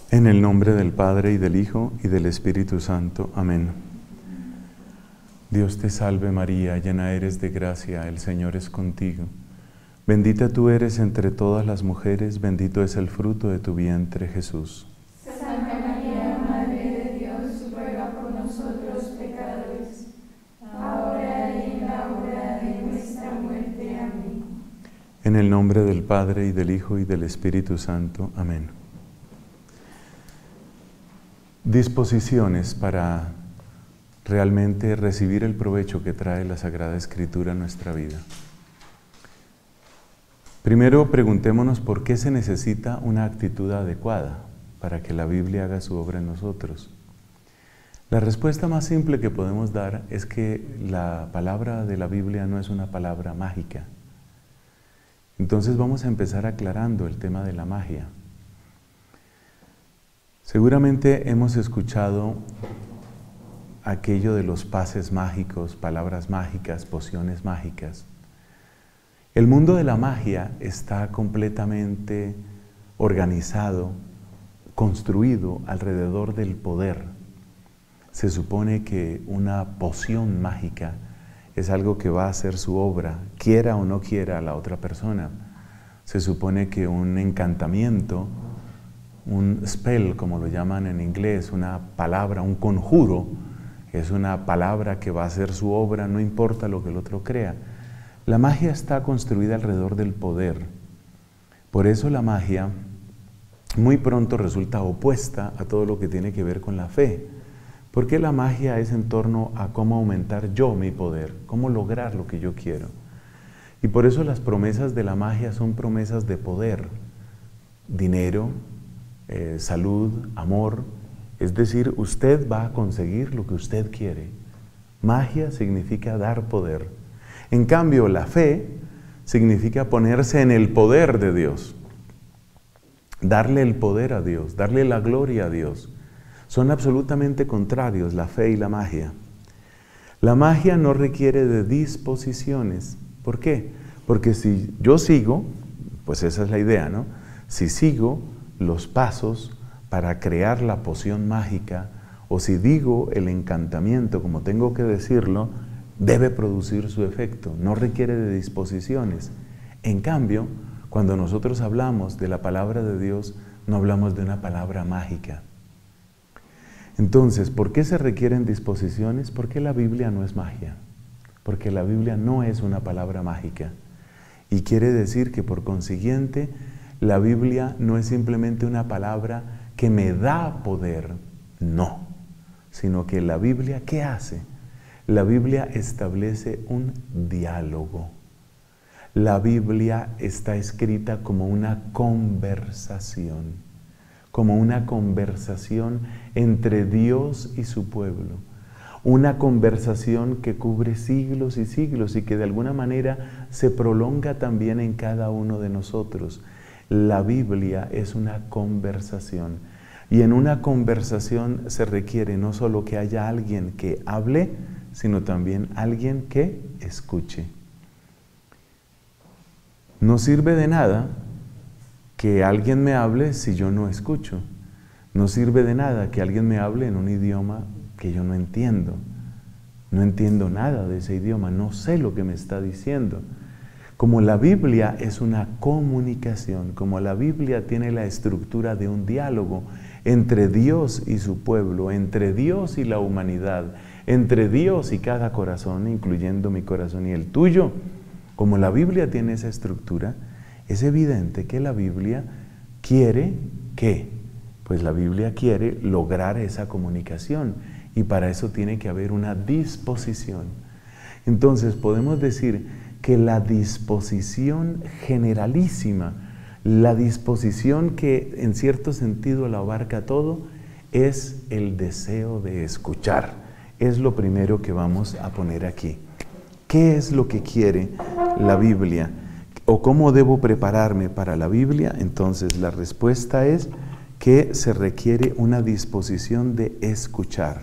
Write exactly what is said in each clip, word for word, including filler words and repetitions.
En el nombre del Padre, y del Hijo, y del Espíritu Santo. Amén. Dios te salve María, llena eres de gracia, el Señor es contigo. Bendita tú eres entre todas las mujeres, bendito es el fruto de tu vientre, Jesús. Santa María, Madre de Dios, ruega por nosotros pecadores, ahora y en la hora de nuestra muerte. Amén. En el nombre del Padre, y del Hijo, y del Espíritu Santo. Amén. Disposiciones para realmente recibir el provecho que trae la Sagrada Escritura a nuestra vida. Primero, preguntémonos por qué se necesita una actitud adecuada para que la Biblia haga su obra en nosotros. La respuesta más simple que podemos dar es que la palabra de la Biblia no es una palabra mágica. Entonces vamos a empezar aclarando el tema de la magia. Seguramente hemos escuchado aquello de los pases mágicos, palabras mágicas, pociones mágicas. El mundo de la magia está completamente organizado, construido alrededor del poder. Se supone que una poción mágica es algo que va a hacer su obra, quiera o no quiera a la otra persona. Se supone que un encantamiento, un spell, como lo llaman en inglés, una palabra, un conjuro, es una palabra que va a hacer su obra, no importa lo que el otro crea. La magia está construida alrededor del poder. Por eso la magia muy pronto resulta opuesta a todo lo que tiene que ver con la fe. Porque la magia es en torno a cómo aumentar yo mi poder, cómo lograr lo que yo quiero. Y por eso las promesas de la magia son promesas de poder, dinero, Eh, salud, amor, es decir, usted va a conseguir lo que usted quiere. Magia significa dar poder. En cambio, la fe significa ponerse en el poder de Dios, darle el poder a Dios, darle la gloria a Dios. Son absolutamente contrarios la fe y la magia. La magia no requiere de disposiciones. ¿Por qué? Porque si yo sigo, pues esa es la idea, ¿no? Si sigo los pasos para crear la poción mágica, o si digo el encantamiento como tengo que decirlo, debe producir su efecto, no requiere de disposiciones. En cambio, cuando nosotros hablamos de la palabra de Dios, no hablamos de una palabra mágica. Entonces, ¿por qué se requieren disposiciones? Porque la Biblia no es magia, porque la Biblia no es una palabra mágica. Y quiere decir que por consiguiente, la Biblia no es simplemente una palabra que me da poder, no, sino que la Biblia, ¿qué hace? La Biblia establece un diálogo. La Biblia está escrita como una conversación, como una conversación entre Dios y su pueblo. Una conversación que cubre siglos y siglos y que de alguna manera se prolonga también en cada uno de nosotros. La Biblia es una conversación, y en una conversación se requiere no solo que haya alguien que hable, sino también alguien que escuche. No sirve de nada que alguien me hable si yo no escucho. No sirve de nada que alguien me hable en un idioma que yo no entiendo. No entiendo nada de ese idioma, no sé lo que me está diciendo. Como la Biblia es una comunicación, como la Biblia tiene la estructura de un diálogo entre Dios y su pueblo, entre Dios y la humanidad, entre Dios y cada corazón, incluyendo mi corazón y el tuyo, como la Biblia tiene esa estructura, es evidente que la Biblia quiere, ¿qué? Pues la Biblia quiere lograr esa comunicación, y para eso tiene que haber una disposición. Entonces podemos decir que la disposición generalísima, la disposición que en cierto sentido lo abarca todo, es el deseo de escuchar. Es lo primero que vamos a poner aquí. ¿Qué es lo que quiere la Biblia? ¿O cómo debo prepararme para la Biblia? Entonces la respuesta es que se requiere una disposición de escuchar.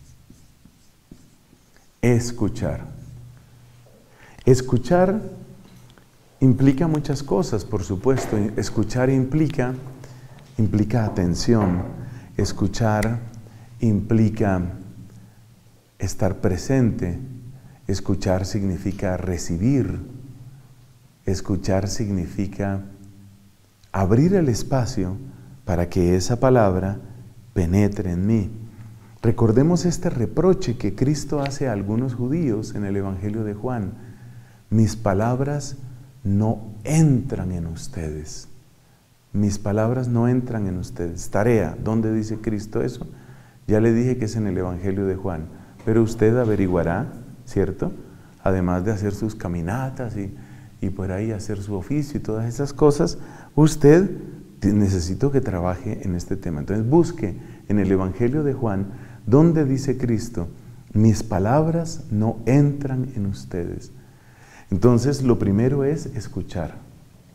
Escuchar. Escuchar implica muchas cosas, por supuesto. Escuchar implica implica atención, escuchar implica estar presente, escuchar significa recibir, escuchar significa abrir el espacio para que esa palabra penetre en mí. Recordemos este reproche que Cristo hace a algunos judíos en el Evangelio de Juan: mis palabras no entran en ustedes. Mis palabras no entran en ustedes. Tarea, ¿dónde dice Cristo eso? Ya le dije que es en el Evangelio de Juan, pero usted averiguará, ¿cierto? Además de hacer sus caminatas y, y por ahí hacer su oficio y todas esas cosas, usted necesito que trabaje en este tema. Entonces busque en el Evangelio de Juan, ¿dónde dice Cristo? Mis palabras no entran en ustedes. Entonces lo primero es escuchar.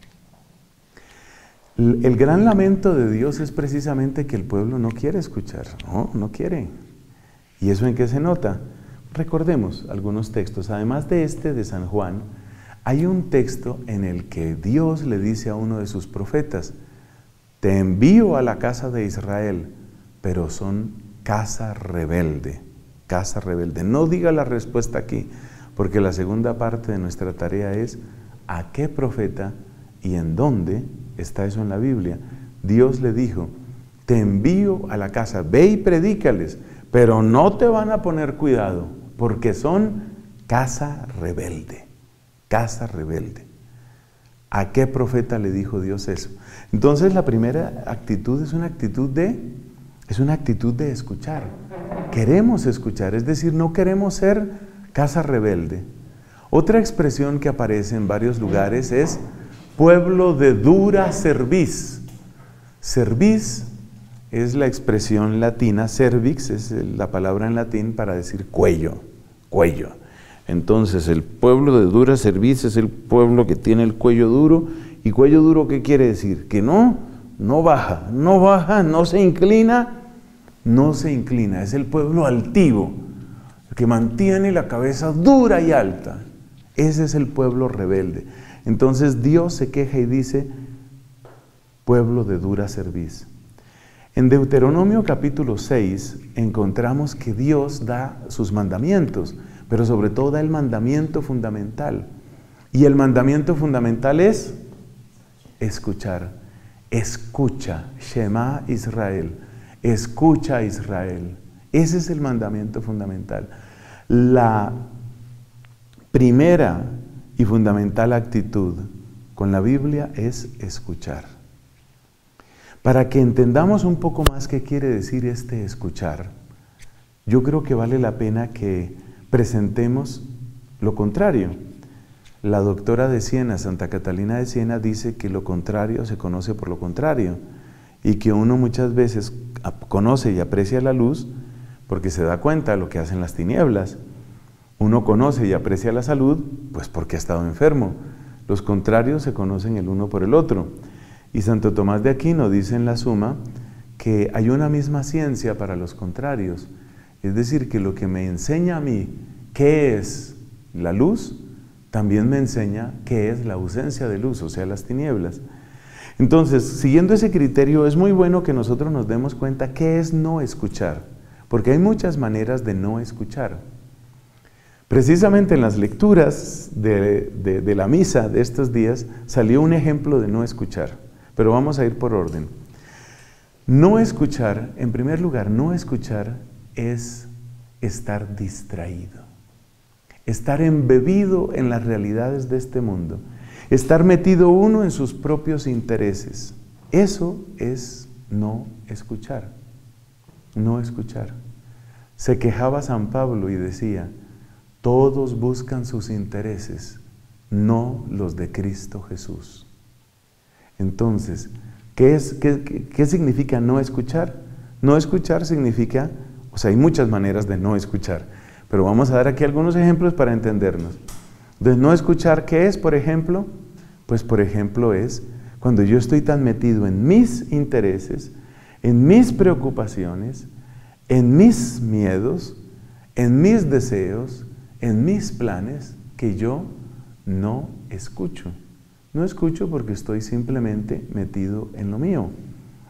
El gran lamento de Dios es precisamente que el pueblo no quiere escuchar, no, no quiere. ¿Y eso en qué se nota? Recordemos algunos textos. Además de este de San Juan, hay un texto en el que Dios le dice a uno de sus profetas: te envío a la casa de Israel, pero son casa rebelde, casa rebelde. No diga la respuesta aquí, porque la segunda parte de nuestra tarea es ¿a qué profeta y en dónde está eso en la Biblia? Dios le dijo: te envío a la casa, ve y predícales, pero no te van a poner cuidado, porque son casa rebelde, casa rebelde. ¿A qué profeta le dijo Dios eso? Entonces la primera actitud es una actitud de, es una actitud de escuchar. Queremos escuchar, es decir, no queremos ser casa rebelde. Otra expresión que aparece en varios lugares es pueblo de dura cerviz. Cerviz es la expresión latina, cervix es la palabra en latín para decir cuello, cuello. Entonces el pueblo de dura cerviz es el pueblo que tiene el cuello duro. ¿Y cuello duro qué quiere decir? Que no, no baja, no baja, no se inclina, no se inclina. Es el pueblo altivo, que mantiene la cabeza dura y alta. Ese es el pueblo rebelde. Entonces Dios se queja y dice, pueblo de dura cerviz. En Deuteronomio capítulo seis encontramos que Dios da sus mandamientos, pero sobre todo da el mandamiento fundamental. Y el mandamiento fundamental es escuchar. Escucha, Shema Israel. Escucha Israel. Ese es el mandamiento fundamental. La primera y fundamental actitud con la Biblia es escuchar. Para que entendamos un poco más qué quiere decir este escuchar, yo creo que vale la pena que presentemos lo contrario. La doctora de Siena, Santa Catalina de Siena, dice que lo contrario se conoce por lo contrario y que uno muchas veces conoce y aprecia la luz porque se da cuenta de lo que hacen las tinieblas. Uno conoce y aprecia la salud pues porque ha estado enfermo. Los contrarios se conocen el uno por el otro. Y Santo Tomás de Aquino dice en la Suma que hay una misma ciencia para los contrarios. Es decir, que lo que me enseña a mí qué es la luz, también me enseña qué es la ausencia de luz, o sea, las tinieblas. Entonces, siguiendo ese criterio, es muy bueno que nosotros nos demos cuenta qué es no escuchar, porque hay muchas maneras de no escuchar. Precisamente en las lecturas de, de, de la misa de estos días salió un ejemplo de no escuchar, pero vamos a ir por orden. No escuchar, en primer lugar, no escuchar es estar distraído, estar embebido en las realidades de este mundo, estar metido uno en sus propios intereses. Eso es no escuchar, no escuchar. Se quejaba San Pablo y decía, todos buscan sus intereses, no los de Cristo Jesús. Entonces, ¿qué es, qué, qué, qué significa no escuchar? No escuchar significa, o sea, hay muchas maneras de no escuchar, pero vamos a dar aquí algunos ejemplos para entendernos. De no escuchar, ¿qué es, por ejemplo? Pues, por ejemplo, es cuando yo estoy tan metido en mis intereses, en mis preocupaciones, en mis miedos, en mis deseos, en mis planes, que yo no escucho. No escucho porque estoy simplemente metido en lo mío.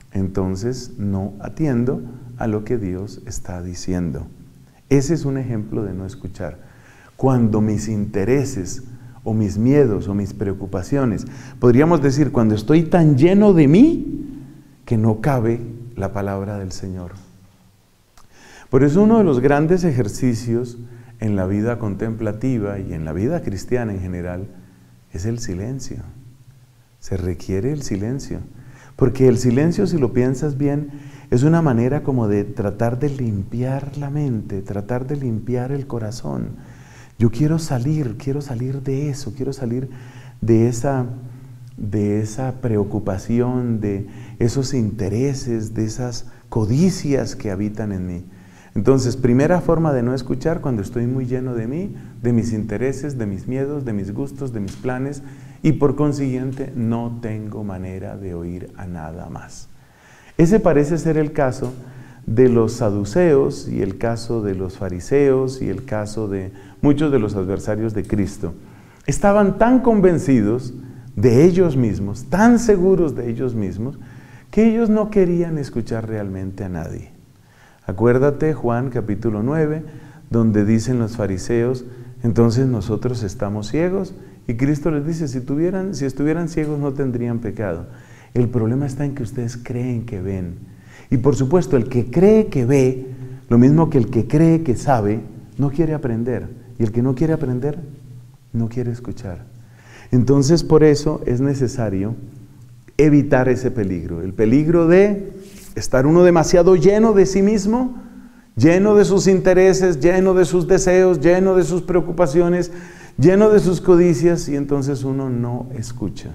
entonces no atiendo a lo que Dios está diciendo. Ese es un ejemplo de no escuchar. Cuando mis intereses o mis miedos o mis preocupaciones, podríamos decir, cuando estoy tan lleno de mí que no cabe la palabra del Señor. Por eso uno de los grandes ejercicios en la vida contemplativa y en la vida cristiana en general es el silencio. Se requiere el silencio, porque el silencio, si lo piensas bien, es una manera como de tratar de limpiar la mente, tratar de limpiar el corazón. Yo quiero salir, quiero salir de eso, quiero salir de esa, de esa preocupación, de esos intereses, de esas codicias que habitan en mí. Entonces, primera forma de no escuchar, cuando estoy muy lleno de mí, de mis intereses, de mis miedos, de mis gustos, de mis planes, y por consiguiente no tengo manera de oír a nada más. Ese parece ser el caso de los saduceos y el caso de los fariseos y el caso de muchos de los adversarios de Cristo. Estaban tan convencidos de ellos mismos, tan seguros de ellos mismos, que ellos no querían escuchar realmente a nadie. Acuérdate Juan capítulo nueve, donde dicen los fariseos, entonces nosotros estamos ciegos, y Cristo les dice, si, tuvieran, si estuvieran ciegos no tendrían pecado. El problema está en que ustedes creen que ven. Y por supuesto, el que cree que ve, lo mismo que el que cree que sabe, no quiere aprender. Y el que no quiere aprender, no quiere escuchar. Entonces, por eso es necesario evitar ese peligro. El peligro de estar uno demasiado lleno de sí mismo, lleno de sus intereses, lleno de sus deseos, lleno de sus preocupaciones, lleno de sus codicias, y entonces uno no escucha.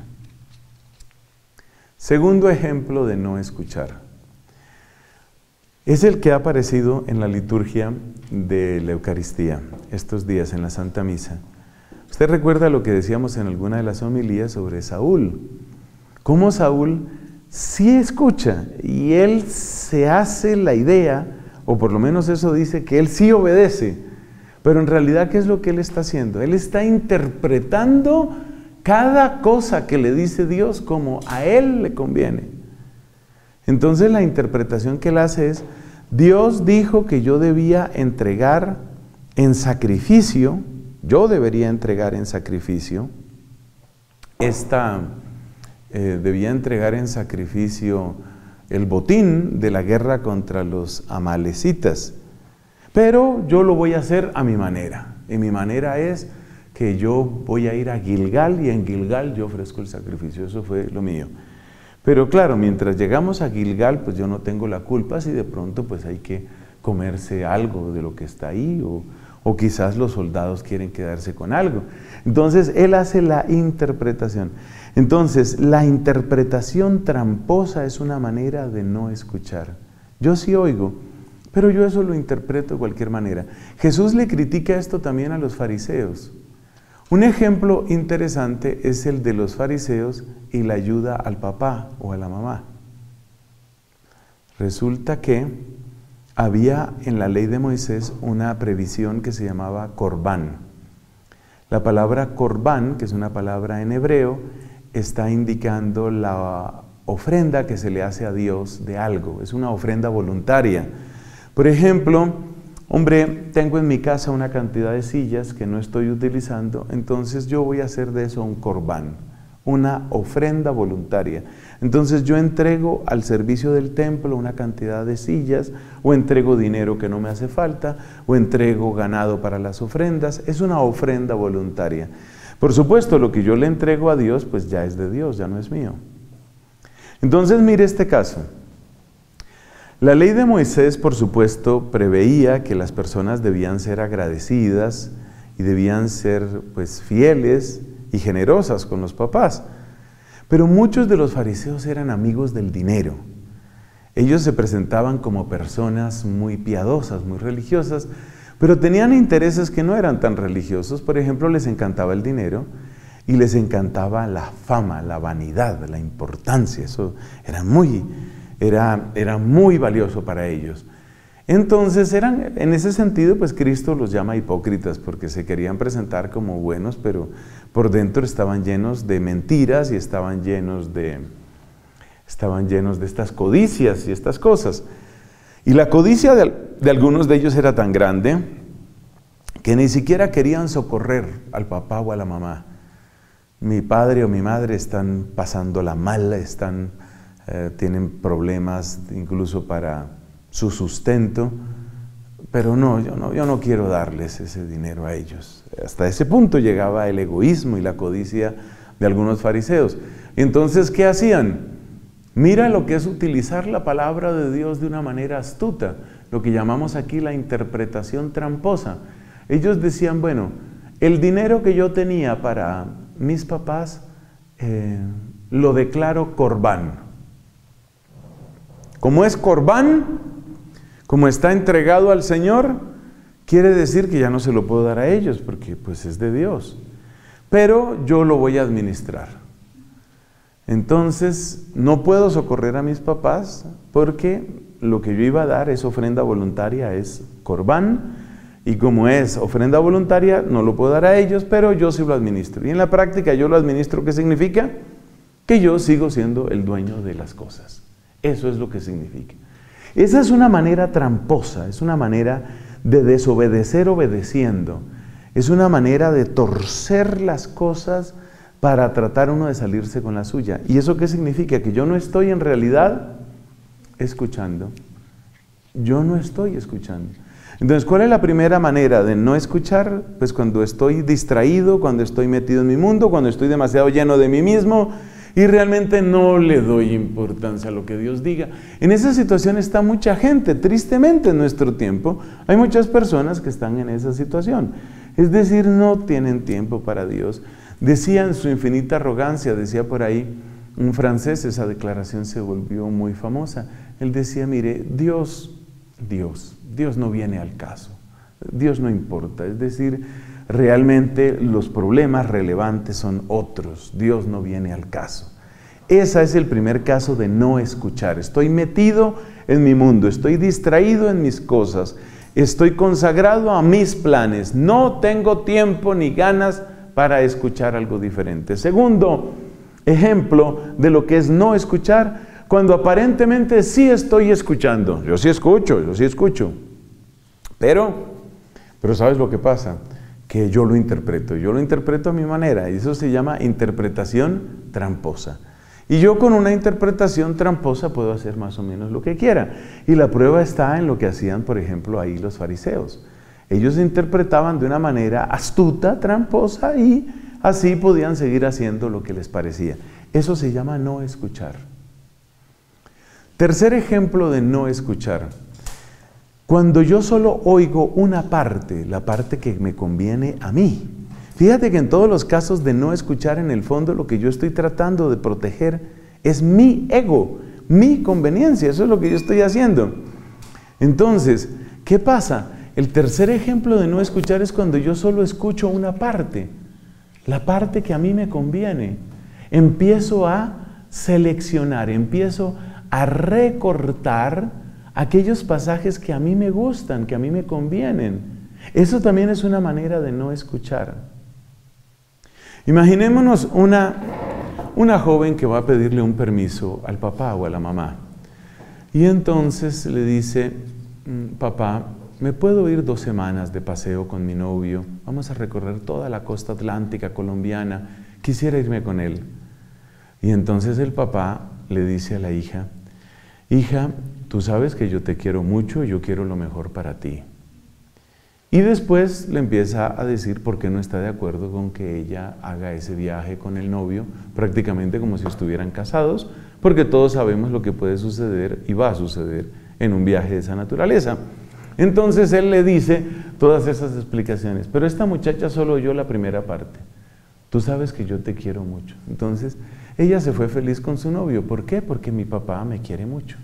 Segundo ejemplo de no escuchar. Es el que ha aparecido en la liturgia de la Eucaristía, estos días en la Santa Misa. Usted recuerda lo que decíamos en alguna de las homilías sobre Saúl. Cómo Saúl sí escucha y él se hace la idea, o por lo menos eso dice, que él sí obedece. Pero en realidad, ¿qué es lo que él está haciendo? Él está interpretando cada cosa que le dice Dios como a él le conviene. Entonces la interpretación que él hace es, Dios dijo que yo debía entregar en sacrificio, yo debería entregar en sacrificio, esta, eh, debía entregar en sacrificio el botín de la guerra contra los amalecitas, pero yo lo voy a hacer a mi manera, y mi manera es que yo voy a ir a Gilgal y en Gilgal yo ofrezco el sacrificio, eso fue lo mío. Pero claro, mientras llegamos a Gilgal, pues yo no tengo la culpa si de pronto pues hay que comerse algo de lo que está ahí, o, o quizás los soldados quieren quedarse con algo. Entonces, él hace la interpretación. Entonces, la interpretación tramposa es una manera de no escuchar. Yo sí oigo, pero yo eso lo interpreto de cualquier manera. Jesús le critica esto también a los fariseos. Un ejemplo interesante es el de los fariseos y la ayuda al papá o a la mamá. Resulta que había en la ley de Moisés una previsión que se llamaba corbán. La palabra corbán, que es una palabra en hebreo, está indicando la ofrenda que se le hace a Dios de algo. Es una ofrenda voluntaria. Por ejemplo, hombre, tengo en mi casa una cantidad de sillas que no estoy utilizando, entonces yo voy a hacer de eso un corbán, una ofrenda voluntaria. Entonces yo entrego al servicio del templo una cantidad de sillas, o entrego dinero que no me hace falta, o entrego ganado para las ofrendas. Es una ofrenda voluntaria. Por supuesto, lo que yo le entrego a Dios, pues ya es de Dios, ya no es mío. Entonces mire este caso. La ley de Moisés, por supuesto, preveía que las personas debían ser agradecidas y debían ser pues fieles y generosas con los papás. Pero muchos de los fariseos eran amigos del dinero. Ellos se presentaban como personas muy piadosas, muy religiosas, pero tenían intereses que no eran tan religiosos. Por ejemplo, les encantaba el dinero y les encantaba la fama, la vanidad, la importancia. Eso era muy, era, era muy valioso para ellos. Entonces, eran, en ese sentido, pues Cristo los llama hipócritas, porque se querían presentar como buenos, pero por dentro estaban llenos de mentiras y estaban llenos de, Estaban llenos de estas codicias y estas cosas. Y la codicia de, de algunos de ellos era tan grande que ni siquiera querían socorrer al papá o a la mamá. Mi padre o mi madre están pasándola mal, están, eh, tienen problemas incluso para su sustento, pero no yo, no, yo no quiero darles ese dinero a ellos. Hasta ese punto llegaba el egoísmo y la codicia de algunos fariseos. Entonces, ¿qué hacían? Mira lo que es utilizar la palabra de Dios de una manera astuta, lo que llamamos aquí la interpretación tramposa. Ellos decían, bueno, el dinero que yo tenía para mis papás eh, lo declaro corbán. Como es corbán, como está entregado al Señor, quiere decir que ya no se lo puedo dar a ellos porque pues es de Dios. Pero yo lo voy a administrar. Entonces, no puedo socorrer a mis papás porque lo que yo iba a dar es ofrenda voluntaria, es corbán, y como es ofrenda voluntaria, no lo puedo dar a ellos, pero yo sí lo administro. Y en la práctica yo lo administro, ¿qué significa? Que yo sigo siendo el dueño de las cosas. Eso es lo que significa. Esa es una manera tramposa, es una manera de desobedecer obedeciendo. Es una manera de torcer las cosas para tratar uno de salirse con la suya. ¿Y eso qué significa? Que yo no estoy en realidad escuchando. Yo no estoy escuchando. Entonces, ¿cuál es la primera manera de no escuchar? Pues cuando estoy distraído, cuando estoy metido en mi mundo, cuando estoy demasiado lleno de mí mismo y realmente no le doy importancia a lo que Dios diga. En esa situación está mucha gente, tristemente en nuestro tiempo, hay muchas personas que están en esa situación. Es decir, no tienen tiempo para Dios. Decía en su infinita arrogancia, decía por ahí un francés, esa declaración se volvió muy famosa. Él decía, mire, Dios, Dios, Dios no viene al caso, Dios no importa. Es decir, realmente los problemas relevantes son otros, Dios no viene al caso. Ese es el primer caso de no escuchar. Estoy metido en mi mundo, estoy distraído en mis cosas, estoy consagrado a mis planes, no tengo tiempo ni ganas para escuchar algo diferente. Segundo ejemplo de lo que es no escuchar, cuando aparentemente sí estoy escuchando. Yo sí escucho, yo sí escucho. Pero, pero ¿sabes lo que pasa? Que yo lo interpreto, yo lo interpreto a mi manera, y eso se llama interpretación tramposa. Y yo con una interpretación tramposa puedo hacer más o menos lo que quiera. Y la prueba está en lo que hacían, por ejemplo, ahí los fariseos. Ellos interpretaban de una manera astuta, tramposa, y así podían seguir haciendo lo que les parecía. Eso se llama no escuchar. Tercer ejemplo de no escuchar. Cuando yo solo oigo una parte, la parte que me conviene a mí. Fíjate que en todos los casos de no escuchar, en el fondo lo que yo estoy tratando de proteger es mi ego, mi conveniencia. Eso es lo que yo estoy haciendo. Entonces, ¿qué pasa? El tercer ejemplo de no escuchar es cuando yo solo escucho una parte, la parte que a mí me conviene. Empiezo a seleccionar, empiezo a recortar aquellos pasajes que a mí me gustan, que a mí me convienen. Eso también es una manera de no escuchar. Imaginémonos una, una joven que va a pedirle un permiso al papá o a la mamá. Y entonces le dice, papá, ¿me puedo ir dos semanas de paseo con mi novio? Vamos a recorrer toda la costa atlántica colombiana. Quisiera irme con él. Y entonces el papá le dice a la hija, hija, tú sabes que yo te quiero mucho, yo quiero lo mejor para ti. Y después le empieza a decir por qué no está de acuerdo con que ella haga ese viaje con el novio, prácticamente como si estuvieran casados, porque todos sabemos lo que puede suceder y va a suceder en un viaje de esa naturaleza. Entonces él le dice todas esas explicaciones, pero esta muchacha solo oyó la primera parte. Tú sabes que yo te quiero mucho. Entonces ella se fue feliz con su novio. ¿Por qué? Porque mi papá me quiere mucho.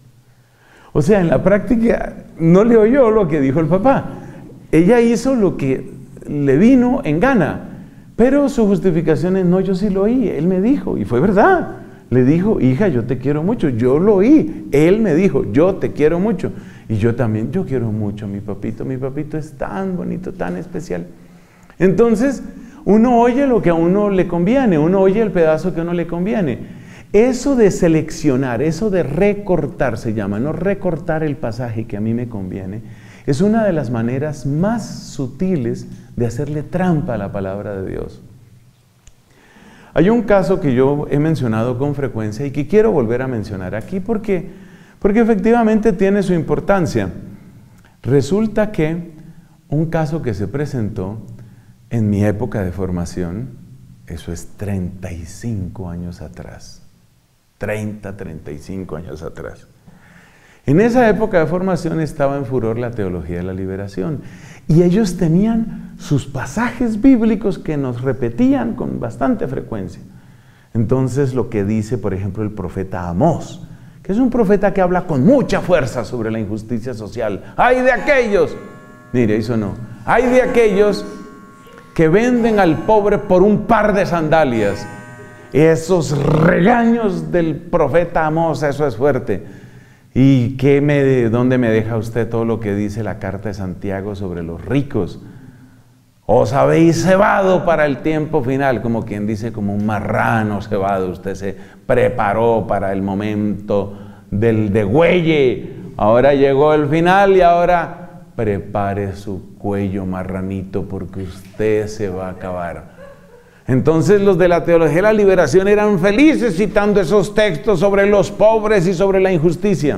O sea, en la práctica no le oyó lo que dijo el papá. Ella hizo lo que le vino en gana, pero su justificación es, no, yo sí lo oí, él me dijo, y fue verdad. Le dijo, hija, yo te quiero mucho, yo lo oí, él me dijo, yo te quiero mucho. Y yo también, yo quiero mucho a mi papito, mi papito es tan bonito, tan especial. Entonces, uno oye lo que a uno le conviene, uno oye el pedazo que a uno le conviene. Eso de seleccionar, eso de recortar se llama, no recortar el pasaje que a mí me conviene, es una de las maneras más sutiles de hacerle trampa a la palabra de Dios. Hay un caso que yo he mencionado con frecuencia y que quiero volver a mencionar aquí porque, porque efectivamente tiene su importancia. Resulta que un caso que se presentó en mi época de formación, eso es treinta y cinco años atrás. treinta, treinta y cinco años atrás. En esa época de formación estaba en furor la teología de la liberación y ellos tenían sus pasajes bíblicos que nos repetían con bastante frecuencia. Entonces lo que dice, por ejemplo, el profeta Amós, que es un profeta que habla con mucha fuerza sobre la injusticia social. ¡Ay de aquellos! Mire, eso no. ¡Ay de aquellos que venden al pobre por un par de sandalias! Esos regaños del profeta Amós, eso es fuerte. ¿Y qué me, dónde me deja usted todo lo que dice la carta de Santiago sobre los ricos? Os habéis cebado para el tiempo final, como quien dice, como un marrano cebado. Usted se preparó para el momento del degüelle. Ahora llegó el final y ahora prepare su cuello marranito porque usted se va a acabar. Entonces los de la teología de la liberación eran felices citando esos textos sobre los pobres y sobre la injusticia.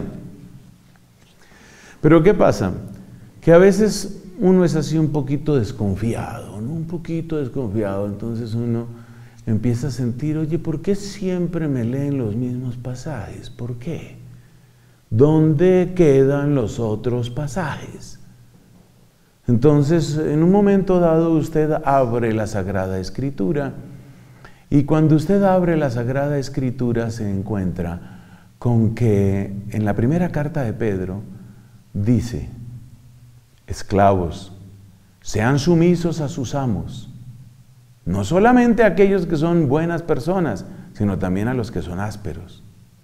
Pero ¿qué pasa? Que a veces uno es así un poquito desconfiado, ¿no? Un poquito desconfiado, entonces uno empieza a sentir, oye, ¿por qué siempre me leen los mismos pasajes? ¿Por qué? ¿Dónde quedan los otros pasajes? Entonces, en un momento dado, usted abre la Sagrada Escritura y cuando usted abre la Sagrada Escritura se encuentra con que en la primera carta de Pedro dice: esclavos, sean sumisos a sus amos, no solamente a aquellos que son buenas personas, sino también a los que son ásperos.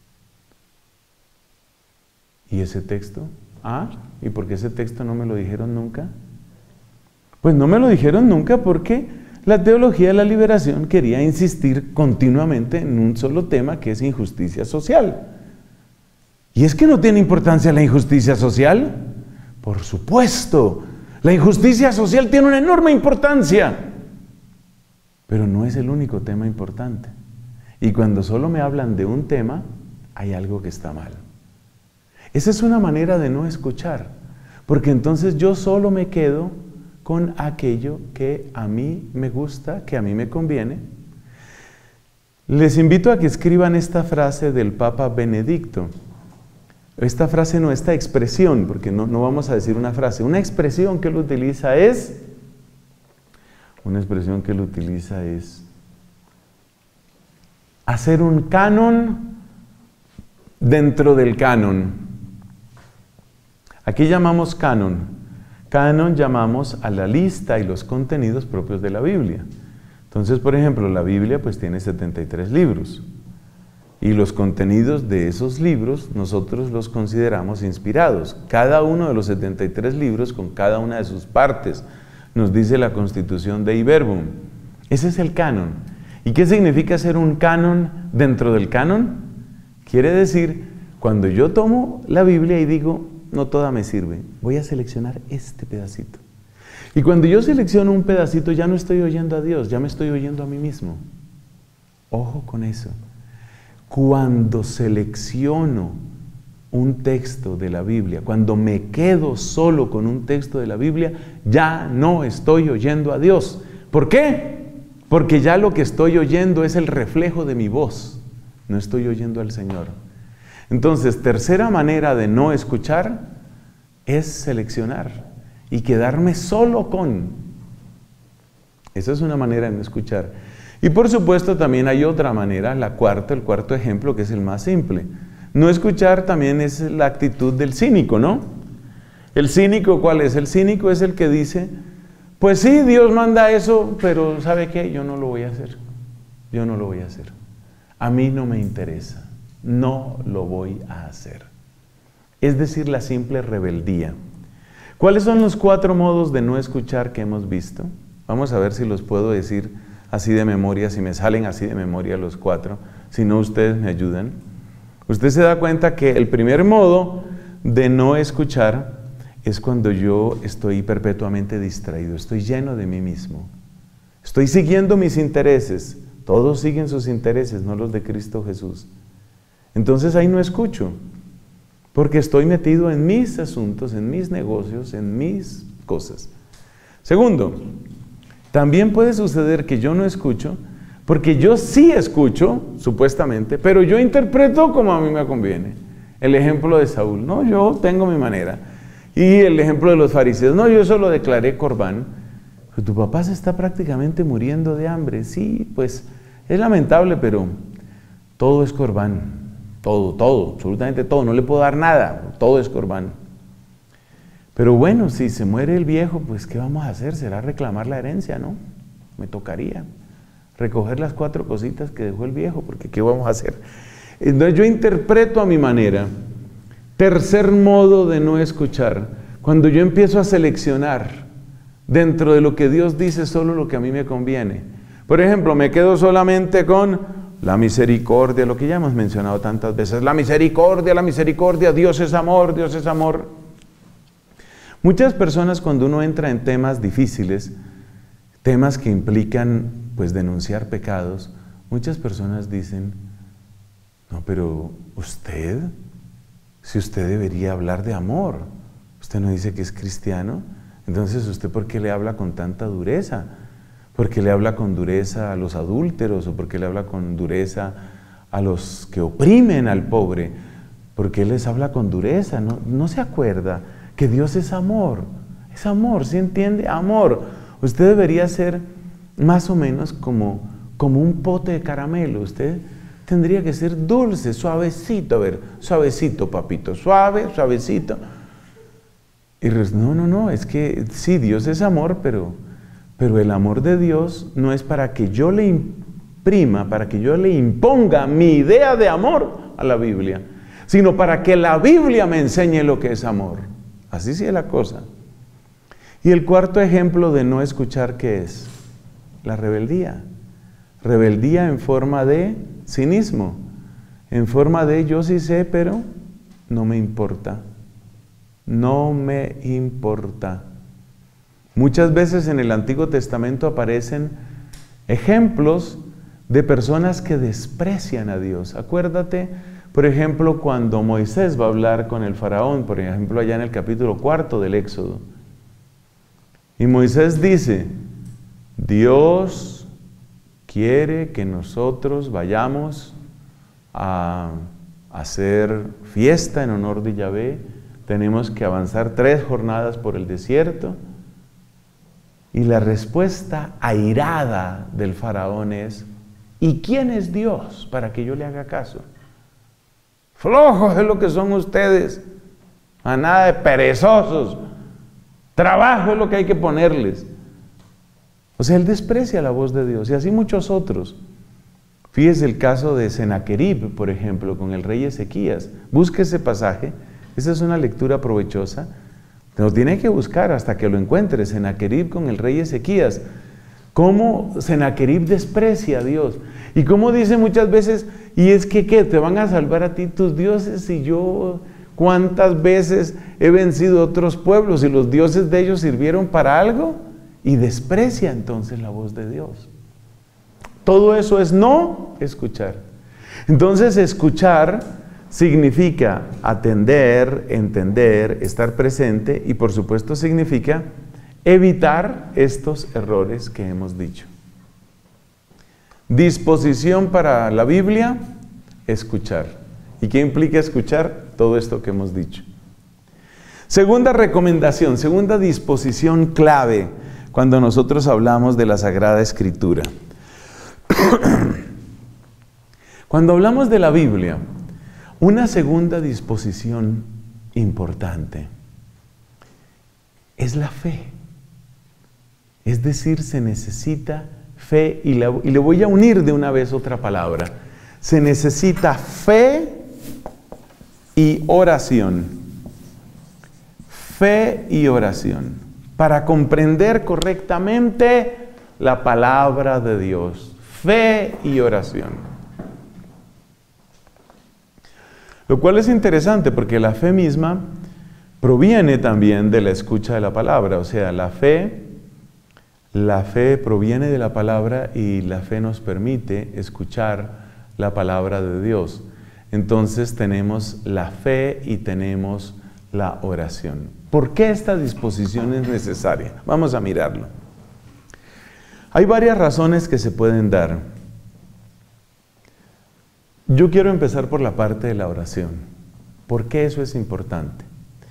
¿Y ese texto? Ah, ¿y por qué ese texto no me lo dijeron nunca? Pues no me lo dijeron nunca porque la teología de la liberación quería insistir continuamente en un solo tema, que es injusticia social. ¿Y es que no tiene importancia la injusticia social? Por supuesto, la injusticia social tiene una enorme importancia, pero no es el único tema importante. Y cuando solo me hablan de un tema, hay algo que está mal. Esa es una manera de no escuchar, porque entonces yo solo me quedo con aquello que a mí me gusta, que a mí me conviene. Les invito a que escriban esta frase del Papa Benedicto. Esta frase no, esta expresión, porque no, no vamos a decir una frase, una expresión que él utiliza es, una expresión que él utiliza es hacer un canon dentro del canon. Aquí llamamos canon. Canon llamamos a la lista y los contenidos propios de la Biblia. Entonces, por ejemplo, la Biblia pues tiene setenta y tres libros. Y los contenidos de esos libros nosotros los consideramos inspirados. Cada uno de los setenta y tres libros con cada una de sus partes nos dice la Constitución Dei Verbum. Ese es el canon. ¿Y qué significa ser un canon dentro del canon? Quiere decir, cuando yo tomo la Biblia y digo, no toda me sirve, voy a seleccionar este pedacito. Y cuando yo selecciono un pedacito ya no estoy oyendo a Dios, ya me estoy oyendo a mí mismo. Ojo con eso. Cuando selecciono un texto de la Biblia, cuando me quedo solo con un texto de la Biblia, ya no estoy oyendo a Dios. ¿Por qué? Porque ya lo que estoy oyendo es el reflejo de mi voz, no estoy oyendo al Señor. Entonces, tercera manera de no escuchar es seleccionar y quedarme solo con. Esa es una manera de no escuchar. Y por supuesto también hay otra manera, la cuarta, el cuarto ejemplo, que es el más simple. No escuchar también es la actitud del cínico, ¿no? El cínico, ¿cuál es? El cínico es el que dice, pues sí, Dios manda eso, pero ¿sabe qué? Yo no lo voy a hacer. Yo no lo voy a hacer. A mí no me interesa. No lo voy a hacer. Es decir, la simple rebeldía. ¿Cuáles son los cuatro modos de no escuchar que hemos visto? Vamos a ver si los puedo decir así de memoria, si me salen así de memoria los cuatro, si no ustedes me ayudan. Usted se da cuenta que el primer modo de no escuchar es cuando yo estoy perpetuamente distraído, estoy lleno de mí mismo. Estoy siguiendo mis intereses, todos siguen sus intereses, no los de Cristo Jesús. Entonces ahí no escucho, porque estoy metido en mis asuntos, en mis negocios, en mis cosas. Segundo, también puede suceder que yo no escucho, porque yo sí escucho, supuestamente, pero yo interpreto como a mí me conviene. El ejemplo de Saúl, no, yo tengo mi manera. Y el ejemplo de los fariseos, no, yo solo declaré corbán. Pero tu papá se está prácticamente muriendo de hambre. Sí, pues es lamentable, pero todo es corbán. Todo, todo, absolutamente todo. No le puedo dar nada, todo es corbán. Pero bueno, si se muere el viejo, pues ¿qué vamos a hacer? Será reclamar la herencia, ¿no? Me tocaría recoger las cuatro cositas que dejó el viejo, porque ¿qué vamos a hacer? Entonces yo interpreto a mi manera. Tercer modo de no escuchar, cuando yo empiezo a seleccionar dentro de lo que Dios dice solo lo que a mí me conviene. Por ejemplo, me quedo solamente con la misericordia, lo que ya hemos mencionado tantas veces, la misericordia, la misericordia, Dios es amor, Dios es amor. Muchas personas cuando uno entra en temas difíciles, temas que implican pues denunciar pecados, muchas personas dicen, no, pero usted, si usted debería hablar de amor, usted no dice que es cristiano, entonces usted ¿por qué le habla con tanta dureza? ¿Por qué le habla con dureza a los adúlteros? ¿O por qué le habla con dureza a los que oprimen al pobre? ¿Por qué les habla con dureza? ¿No, no se acuerda que Dios es amor? Es amor, ¿sí entiende? Amor. Usted debería ser más o menos como, como un pote de caramelo. Usted tendría que ser dulce, suavecito. A ver, suavecito, papito, suave, suavecito. Y no, no, no, es que sí, Dios es amor, pero, pero el amor de Dios no es para que yo le imprima, para que yo le imponga mi idea de amor a la Biblia, sino para que la Biblia me enseñe lo que es amor. Así sí es la cosa. Y el cuarto ejemplo de no escuchar, ¿qué es? La rebeldía. Rebeldía en forma de cinismo, en forma de yo sí sé, pero no me importa. No me importa. Muchas veces en el Antiguo Testamento aparecen ejemplos de personas que desprecian a Dios. Acuérdate, por ejemplo, cuando Moisés va a hablar con el faraón, por ejemplo, allá en el capítulo cuarto del Éxodo. Y Moisés dice, Dios quiere que nosotros vayamos a hacer fiesta en honor de Yahvé. Tenemos que avanzar tres jornadas por el desierto. Y la respuesta airada del faraón es, ¿y quién es Dios para que yo le haga caso? Flojos es lo que son ustedes, a nada de perezosos. Trabajo es lo que hay que ponerles. O sea, él desprecia la voz de Dios, y así muchos otros. Fíjese el caso de Senaquerib, por ejemplo, con el rey Ezequías. Busque ese pasaje, esa es una lectura provechosa. Lo tiene que buscar hasta que lo encuentre, Senaquerib con el rey Ezequías. Cómo Senaquerib desprecia a Dios. Y cómo dice muchas veces, y es que ¿qué? ¿Te van a salvar a ti tus dioses? Y yo, ¿cuántas veces he vencido a otros pueblos y los dioses de ellos sirvieron para algo? Y desprecia entonces la voz de Dios. Todo eso es no escuchar. Entonces escuchar significa atender, entender, estar presente, y por supuesto significa evitar estos errores que hemos dicho. Disposición para la Biblia, escuchar. ¿Y qué implica escuchar? Todo esto que hemos dicho. Segunda recomendación, segunda disposición clave cuando nosotros hablamos de la Sagrada Escritura. Cuando hablamos de la Biblia, una segunda disposición importante es la fe. Es decir, se necesita fe, y, la, y le voy a unir de una vez otra palabra. Se necesita fe y oración. Fe y oración. Para comprender correctamente la palabra de Dios, fe y oración. Lo cual es interesante porque la fe misma proviene también de la escucha de la palabra, o sea, la fe, la fe proviene de la palabra y la fe nos permite escuchar la palabra de Dios. Entonces tenemos la fe y tenemos la oración. ¿Por qué esta disposición es necesaria? Vamos a mirarlo. Hay varias razones que se pueden dar. Yo quiero empezar por la parte de la oración. ¿Por qué eso es importante?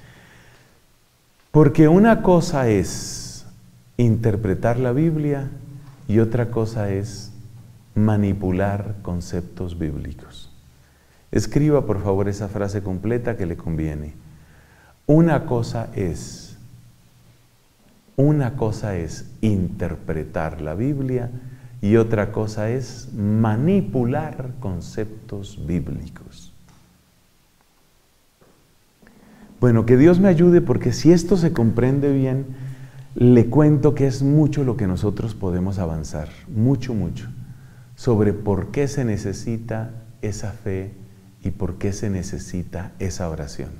Porque una cosa es interpretar la Biblia y otra cosa es manipular conceptos bíblicos. Escriba por favor esa frase completa que le conviene. Una cosa es, una cosa es interpretar la Biblia y otra cosa es manipular conceptos bíblicos. Bueno, que Dios me ayude porque si esto se comprende bien, le cuento que es mucho lo que nosotros podemos avanzar, mucho, mucho, sobre por qué se necesita esa fe y por qué se necesita esa oración.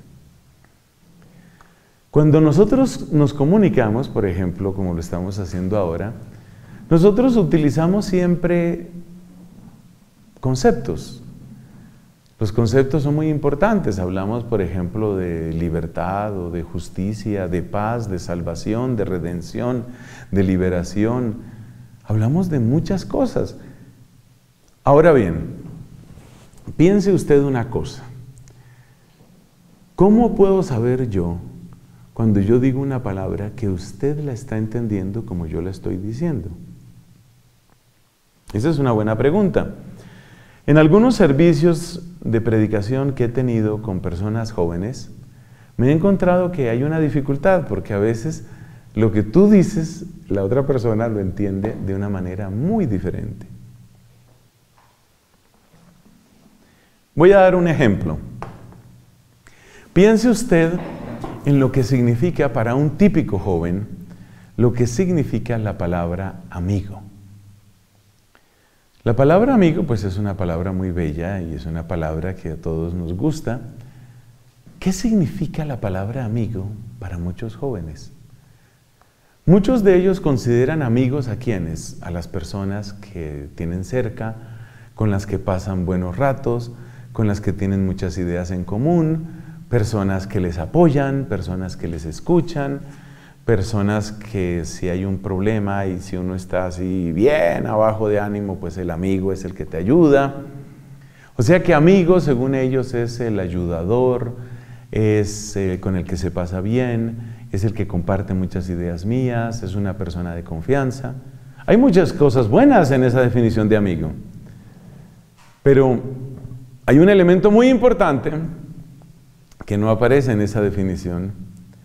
Cuando nosotros nos comunicamos, por ejemplo, como lo estamos haciendo ahora, nosotros utilizamos siempre conceptos. Los conceptos son muy importantes. Hablamos, por ejemplo, de libertad o de justicia, de paz, de salvación, de redención, de liberación. Hablamos de muchas cosas. Ahora bien, piense usted una cosa. ¿Cómo puedo saber yo, cuando yo digo una palabra, que usted la está entendiendo como yo la estoy diciendo? Esa es una buena pregunta. En algunos servicios de predicación que he tenido con personas jóvenes, me he encontrado que hay una dificultad, porque a veces lo que tú dices, la otra persona lo entiende de una manera muy diferente. Voy a dar un ejemplo. Piense usted en lo que significa para un típico joven, lo que significa la palabra amigo. La palabra amigo, pues es una palabra muy bella y es una palabra que a todos nos gusta. ¿Qué significa la palabra amigo para muchos jóvenes? Muchos de ellos consideran amigos a quienes, a las personas que tienen cerca, con las que pasan buenos ratos, con las que tienen muchas ideas en común, personas que les apoyan, personas que les escuchan, personas que si hay un problema y si uno está así bien abajo de ánimo, pues el amigo es el que te ayuda. O sea que amigo, según ellos, es el ayudador, es el con el que se pasa bien, es el que comparte muchas ideas mías, es una persona de confianza. Hay muchas cosas buenas en esa definición de amigo, pero hay un elemento muy importante que no aparece en esa definición,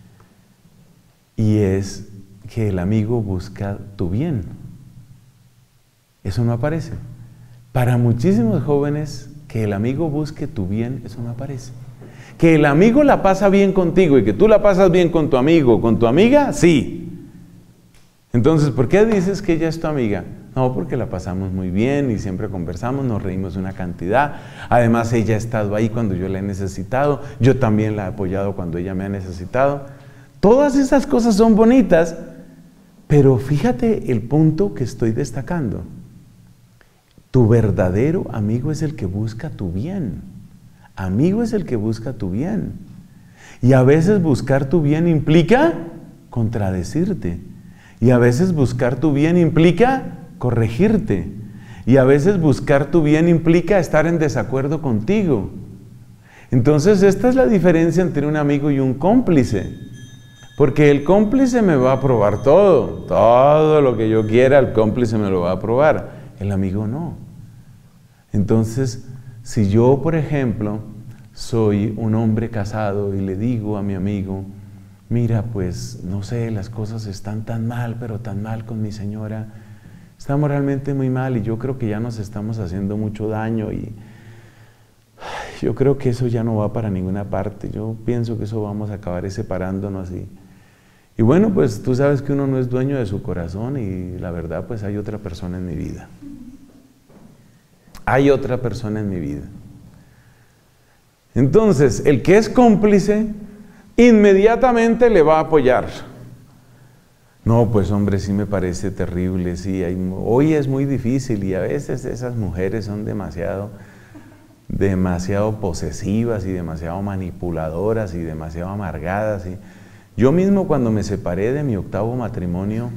y es que el amigo busca tu bien. Eso no aparece. Para muchísimos jóvenes, que el amigo busque tu bien, eso no aparece. Que el amigo la pasa bien contigo y que tú la pasas bien con tu amigo, con tu amiga, sí. Entonces, ¿por qué dices que ella es tu amiga? No, porque la pasamos muy bien y siempre conversamos, nos reímos una cantidad. Además, ella ha estado ahí cuando yo la he necesitado. Yo también la he apoyado cuando ella me ha necesitado. Todas esas cosas son bonitas, pero fíjate el punto que estoy destacando. Tu verdadero amigo es el que busca tu bien. Amigo es el que busca tu bien. Y a veces buscar tu bien implica contradecirte. Y a veces buscar tu bien implica corregirte. Y a veces buscar tu bien implica estar en desacuerdo contigo. Entonces, esta es la diferencia entre un amigo y un cómplice. Porque el cómplice me va a aprobar todo. Todo lo que yo quiera, el cómplice me lo va a aprobar. El amigo no. Entonces, si yo, por ejemplo, soy un hombre casado y le digo a mi amigo, mira, pues, no sé, las cosas están tan mal, pero tan mal con mi señora, estamos realmente muy mal y yo creo que ya nos estamos haciendo mucho daño y ay, yo creo que eso ya no va para ninguna parte, yo pienso que eso vamos a acabar separándonos y, Y bueno, pues tú sabes que uno no es dueño de su corazón y la verdad, pues hay otra persona en mi vida. Hay otra persona en mi vida. Entonces, el que es cómplice, inmediatamente le va a apoyar. No, pues hombre, sí me parece terrible, sí, hay, hoy es muy difícil y a veces esas mujeres son demasiado, demasiado posesivas y demasiado manipuladoras y demasiado amargadas. Y yo mismo cuando me separé de mi octavo matrimonio,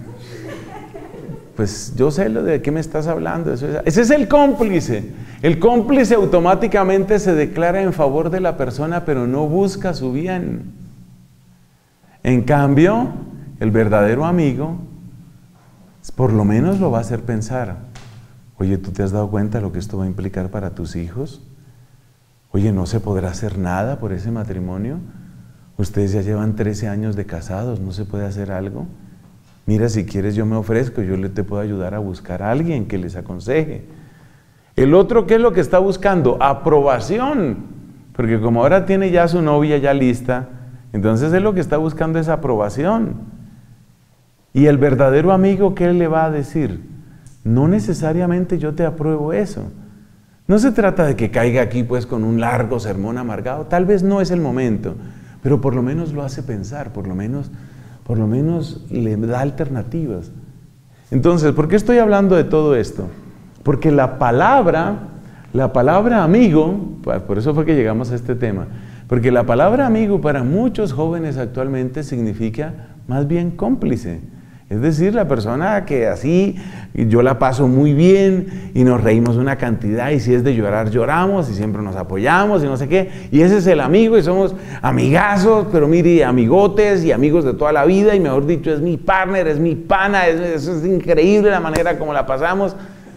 pues yo sé lo de qué me estás hablando, eso es, ese es el cómplice. El cómplice automáticamente se declara en favor de la persona, pero no busca su bien. En cambio, el verdadero amigo, por lo menos lo va a hacer pensar. Oye, ¿tú te has dado cuenta de lo que esto va a implicar para tus hijos? Oye, ¿no se podrá hacer nada por ese matrimonio? Ustedes ya llevan trece años de casados, ¿no se puede hacer algo? Mira, si quieres yo me ofrezco, yo le te puedo ayudar a buscar a alguien que les aconseje. El otro, ¿qué es lo que está buscando? Aprobación. Porque como ahora tiene ya su novia ya lista, entonces él lo que está buscando es aprobación. Y el verdadero amigo, ¿qué le va a decir? No necesariamente yo te apruebo eso. No se trata de que caiga aquí pues con un largo sermón amargado, tal vez no es el momento, pero por lo menos lo hace pensar, por lo menos, por lo menos le da alternativas. Entonces, ¿por qué estoy hablando de todo esto? Porque la palabra, la palabra amigo, por eso fue que llegamos a este tema, porque la palabra amigo para muchos jóvenes actualmente significa más bien cómplice. Es decir, la persona que así, yo la paso muy bien y nos reímos una cantidad y si es de llorar, lloramos y siempre nos apoyamos y no sé qué. Y ese es el amigo y somos amigazos, pero mire, amigotes y amigos de toda la vida y mejor dicho, es mi partner, es mi pana, es, es, es increíble la manera como la pasamos.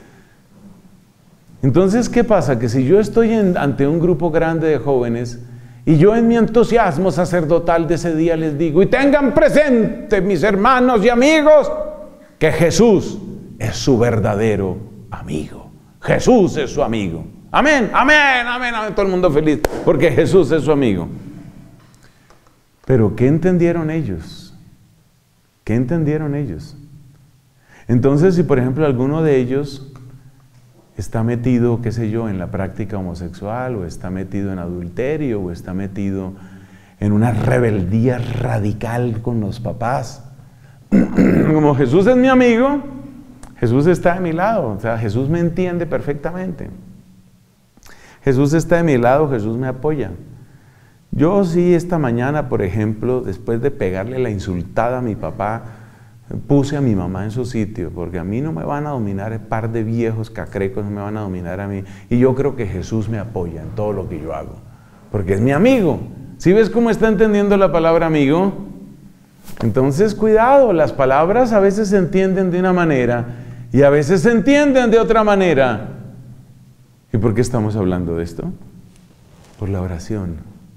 Entonces, ¿qué pasa? Que si yo estoy en, ante un grupo grande de jóvenes y yo en mi entusiasmo sacerdotal de ese día les digo, y tengan presente, mis hermanos y amigos, que Jesús es su verdadero amigo. Jesús es su amigo. Amén, amén, amén, amén. Todo el mundo feliz, porque Jesús es su amigo. Pero ¿qué entendieron ellos? ¿Qué entendieron ellos? Entonces, si por ejemplo alguno de ellos está metido, qué sé yo, en la práctica homosexual, o está metido en adulterio, o está metido en una rebeldía radical con los papás. Como Jesús es mi amigo, Jesús está de mi lado, o sea, Jesús me entiende perfectamente. Jesús está de mi lado, Jesús me apoya. Yo sí esta mañana, por ejemplo, después de pegarle la insultada a mi papá, puse a mi mamá en su sitio, porque a mí no me van a dominar el par de viejos cacrecos, no me van a dominar a mí. Y yo creo que Jesús me apoya en todo lo que yo hago, porque es mi amigo. ¿Sí ves cómo está entendiendo la palabra amigo? Entonces, cuidado, las palabras a veces se entienden de una manera y a veces se entienden de otra manera. ¿Y por qué estamos hablando de esto? Por la oración.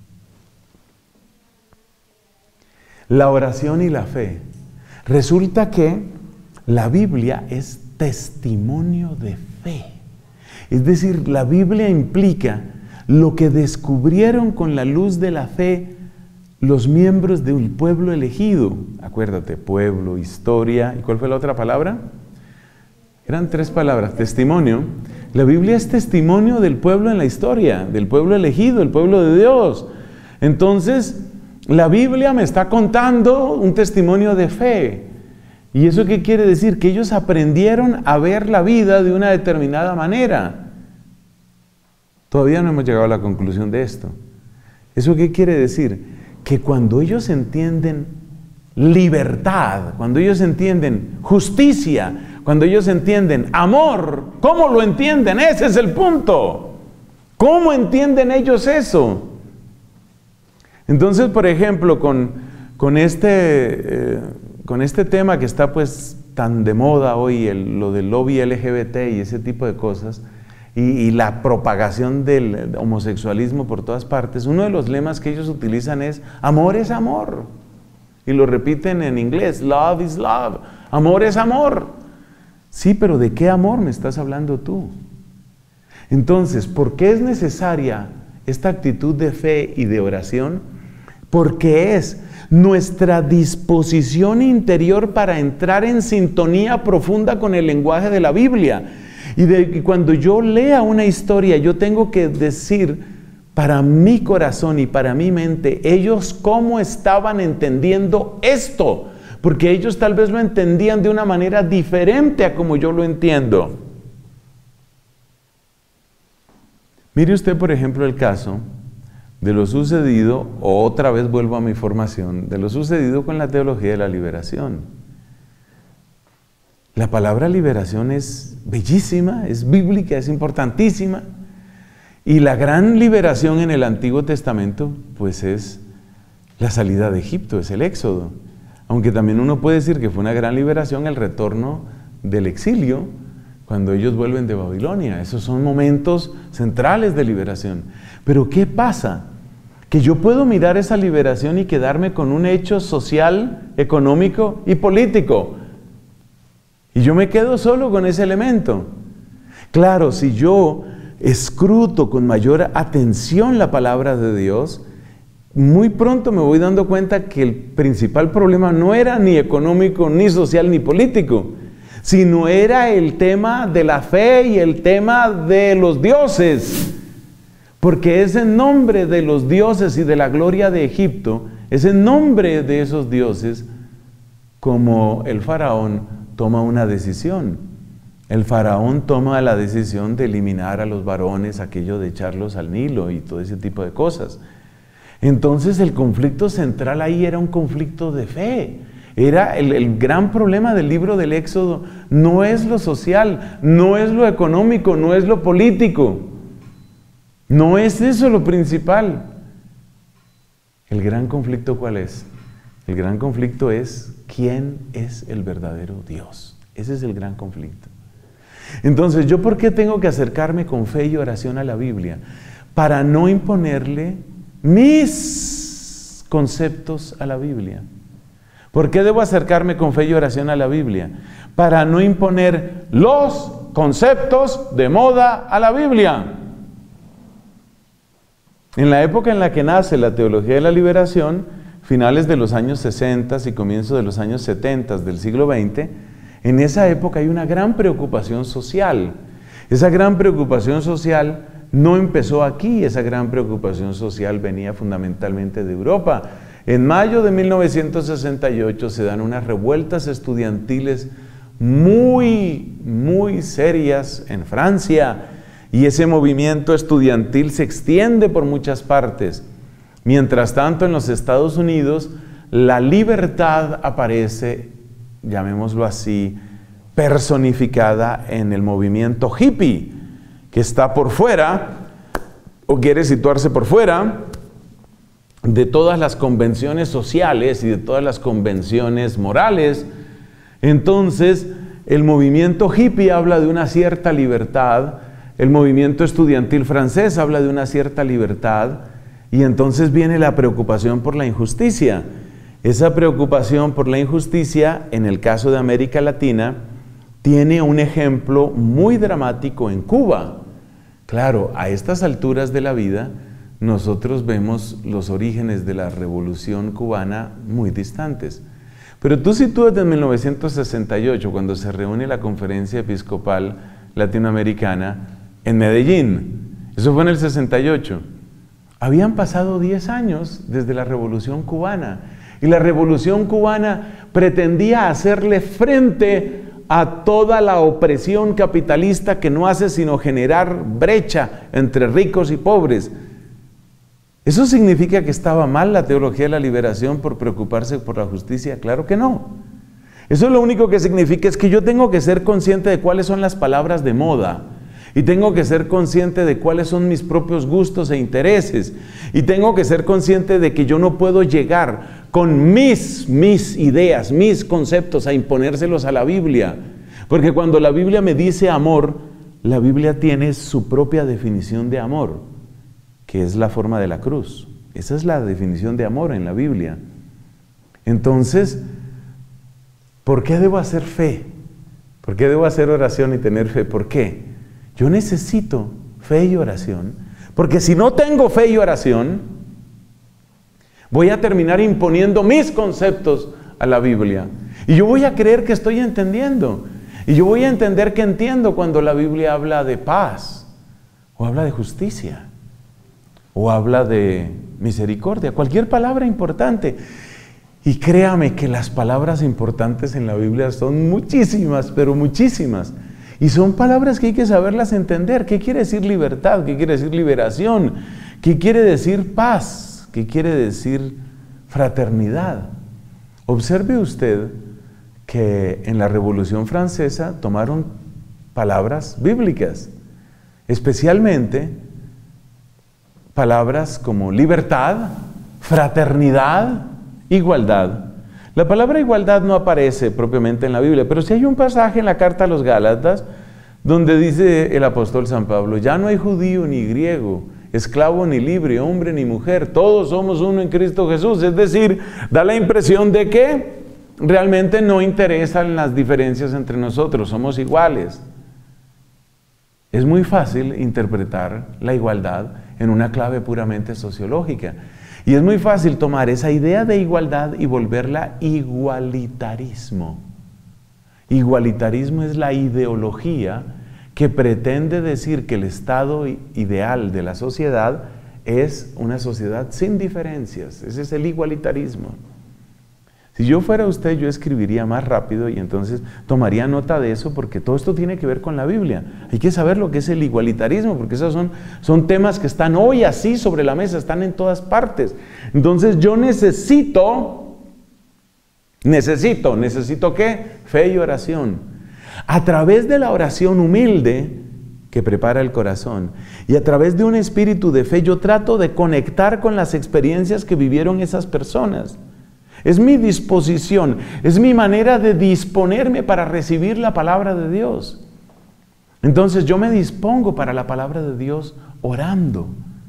La oración y la fe. Resulta que la Biblia es testimonio de fe. Es decir, la Biblia implica lo que descubrieron con la luz de la fe los miembros del pueblo elegido. Acuérdate, pueblo, historia. ¿Y cuál fue la otra palabra? Eran tres palabras. Testimonio. La Biblia es testimonio del pueblo en la historia, del pueblo elegido, el pueblo de Dios. Entonces, la Biblia me está contando un testimonio de fe. ¿Y eso qué quiere decir? Que ellos aprendieron a ver la vida de una determinada manera. Todavía no hemos llegado a la conclusión de esto. ¿Eso qué quiere decir? Que cuando ellos entienden libertad, cuando ellos entienden justicia, cuando ellos entienden amor, ¿cómo lo entienden? Ese es el punto. ¿Cómo entienden ellos eso? Entonces, por ejemplo, con, con, este, eh, con este tema que está pues tan de moda hoy, el, lo del lobby L G B T y ese tipo de cosas, y, y la propagación del homosexualismo por todas partes, uno de los lemas que ellos utilizan es, amor es amor. Y lo repiten en inglés, love is love, amor es amor. Sí, pero ¿de qué amor me estás hablando tú? Entonces, ¿por qué es necesaria esta actitud de fe y de oración? porque es nuestra disposición interior para entrar en sintonía profunda con el lenguaje de la Biblia. Y, de, y cuando yo lea una historia, yo tengo que decir para mi corazón y para mi mente, ellos cómo estaban entendiendo esto, porque ellos tal vez lo entendían de una manera diferente a como yo lo entiendo. Mire usted, por ejemplo, el caso de lo sucedido, o otra vez vuelvo a mi formación, de lo sucedido con la teología de la liberación. La palabra liberación es bellísima, es bíblica, es importantísima. Y la gran liberación en el Antiguo Testamento, pues es la salida de Egipto, es el Éxodo. Aunque también uno puede decir que fue una gran liberación el retorno del exilio, cuando ellos vuelven de Babilonia. Esos son momentos centrales de liberación. Pero ¿qué pasa? Que yo puedo mirar esa liberación y quedarme con un hecho social, económico y político. Y yo me quedo solo con ese elemento. Claro, si yo escruto con mayor atención la palabra de Dios, muy pronto me voy dando cuenta que el principal problema no era ni económico, ni social, ni político, sino era el tema de la fe y el tema de los dioses. Porque es en nombre de los dioses y de la gloria de Egipto, es en nombre de esos dioses como el faraón toma una decisión. El faraón toma la decisión de eliminar a los varones, aquello de echarlos al Nilo y todo ese tipo de cosas. Entonces el conflicto central ahí era un conflicto de fe. Era el, el gran problema del libro del Éxodo. No es lo social, no es lo económico, no es lo político. No es eso lo principal. ¿El gran conflicto cuál es? El gran conflicto es ¿quién es el verdadero Dios? Ese es el gran conflicto. Entonces, ¿yo por qué tengo que acercarme con fe y oración a la Biblia? Para no imponerle mis conceptos a la Biblia. ¿Por qué debo acercarme con fe y oración a la Biblia? Para no imponer los conceptos de moda a la Biblia. En la época en la que nace la teología de la liberación, finales de los años sesenta y comienzos de los años setenta del siglo veinte, en esa época hay una gran preocupación social. Esa gran preocupación social no empezó aquí, esa gran preocupación social venía fundamentalmente de Europa. En mayo de mil novecientos sesenta y ocho se dan unas revueltas estudiantiles muy, muy serias en Francia, y ese movimiento estudiantil se extiende por muchas partes. Mientras tanto, en los Estados Unidos, la libertad aparece, llamémoslo así, personificada en el movimiento hippie, que está por fuera, o quiere situarse por fuera, de todas las convenciones sociales y de todas las convenciones morales. Entonces, el movimiento hippie habla de una cierta libertad, el movimiento estudiantil francés habla de una cierta libertad, y entonces viene la preocupación por la injusticia. Esa preocupación por la injusticia, en el caso de América Latina, tiene un ejemplo muy dramático en Cuba. Claro, a estas alturas de la vida, nosotros vemos los orígenes de la Revolución Cubana muy distantes. Pero tú sitúate en mil novecientos sesenta y ocho, cuando se reúne la Conferencia Episcopal Latinoamericana en Medellín. Eso fue en el sesenta y ocho. Habían pasado diez años desde la Revolución Cubana, y la Revolución Cubana pretendía hacerle frente a toda la opresión capitalista que no hace sino generar brecha entre ricos y pobres. ¿Eso significa que estaba mal la teología de la liberación por preocuparse por la justicia? Claro que no. Eso lo único que significa es que yo tengo que ser consciente de cuáles son las palabras de moda, y tengo que ser consciente de cuáles son mis propios gustos e intereses, y tengo que ser consciente de que yo no puedo llegar con mis, mis ideas, mis conceptos a imponérselos a la Biblia, porque cuando la Biblia me dice amor, la Biblia tiene su propia definición de amor, que es la forma de la cruz. Esa es la definición de amor en la Biblia. Entonces, ¿por qué debo hacer fe? ¿Por qué debo hacer oración y tener fe? ¿Por qué? Yo necesito fe y oración, porque si no tengo fe y oración, Voy a terminar imponiendo mis conceptos a la Biblia. Y yo voy a creer que estoy entendiendo. Y yo voy a entender que entiendo cuando la Biblia habla de paz, o habla de justicia, o habla de misericordia, cualquier palabra importante. Y créame que las palabras importantes en la Biblia son muchísimas, pero muchísimas. Y son palabras que hay que saberlas entender. ¿Qué quiere decir libertad? ¿Qué quiere decir liberación? ¿Qué quiere decir paz? ¿Qué quiere decir fraternidad? Observe usted que en la Revolución Francesa tomaron palabras bíblicas, especialmente palabras como libertad, fraternidad, igualdad. La palabra igualdad no aparece propiamente en la Biblia, pero sí hay un pasaje en la carta a los Gálatas donde dice el apóstol San Pablo: ya no hay judío ni griego, esclavo ni libre, hombre ni mujer, todos somos uno en Cristo Jesús. Es decir, da la impresión de que realmente no interesan las diferencias entre nosotros, somos iguales. Es muy fácil interpretar la igualdad en una clave puramente sociológica. Y es muy fácil tomar esa idea de igualdad y volverla igualitarismo. Igualitarismo es la ideología que pretende decir que el estado ideal de la sociedad es una sociedad sin diferencias. Ese es el igualitarismo. Si yo fuera usted, yo escribiría más rápido y entonces tomaría nota de eso, porque todo esto tiene que ver con la Biblia. Hay que saber lo que es el igualitarismo, porque esos son, son temas que están hoy así sobre la mesa, están en todas partes. Entonces yo necesito, necesito, ¿necesito qué? Fe y oración. A través de la oración humilde que prepara el corazón y a través de un espíritu de fe, yo trato de conectar con las experiencias que vivieron esas personas. Es mi disposición, es mi manera de disponerme para recibir la palabra de Dios. Entonces yo me dispongo para la palabra de Dios orando.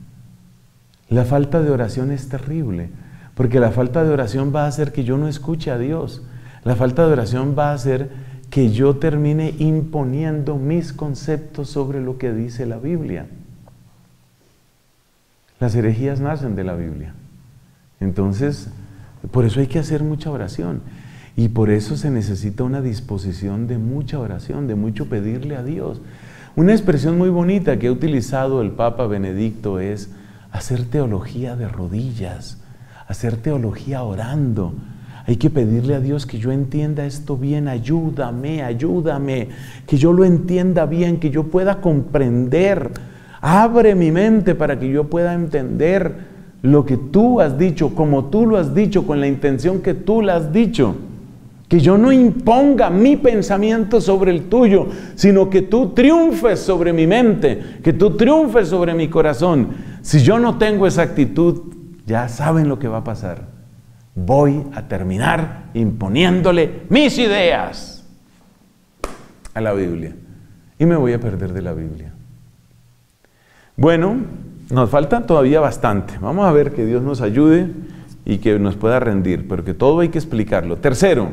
La falta de oración es terrible, porque la falta de oración va a hacer que yo no escuche a Dios. La falta de oración va a hacer que yo termine imponiendo mis conceptos sobre lo que dice la Biblia. Las herejías nacen de la Biblia. Entonces, por eso hay que hacer mucha oración. Y por eso se necesita una disposición de mucha oración, de mucho pedirle a Dios. Una expresión muy bonita que ha utilizado el Papa Benedicto es hacer teología de rodillas, hacer teología orando. Hay que pedirle a Dios que yo entienda esto bien, ayúdame, ayúdame, que yo lo entienda bien, que yo pueda comprender. Abre mi mente para que yo pueda entender lo que tú has dicho, como tú lo has dicho, con la intención que tú lo has dicho. Que yo no imponga mi pensamiento sobre el tuyo, sino que tú triunfes sobre mi mente, que tú triunfes sobre mi corazón. Si yo no tengo esa actitud, ya saben lo que va a pasar. Voy a terminar imponiéndole mis ideas a la Biblia. Y me voy a perder de la Biblia. Bueno, nos falta todavía bastante. Vamos a ver que Dios nos ayude y que nos pueda rendir, porque todo hay que explicarlo. Tercero,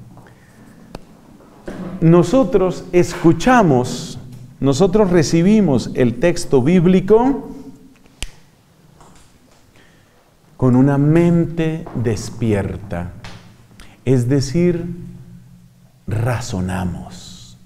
nosotros escuchamos, nosotros recibimos el texto bíblico con una mente despierta, es decir, razonamos.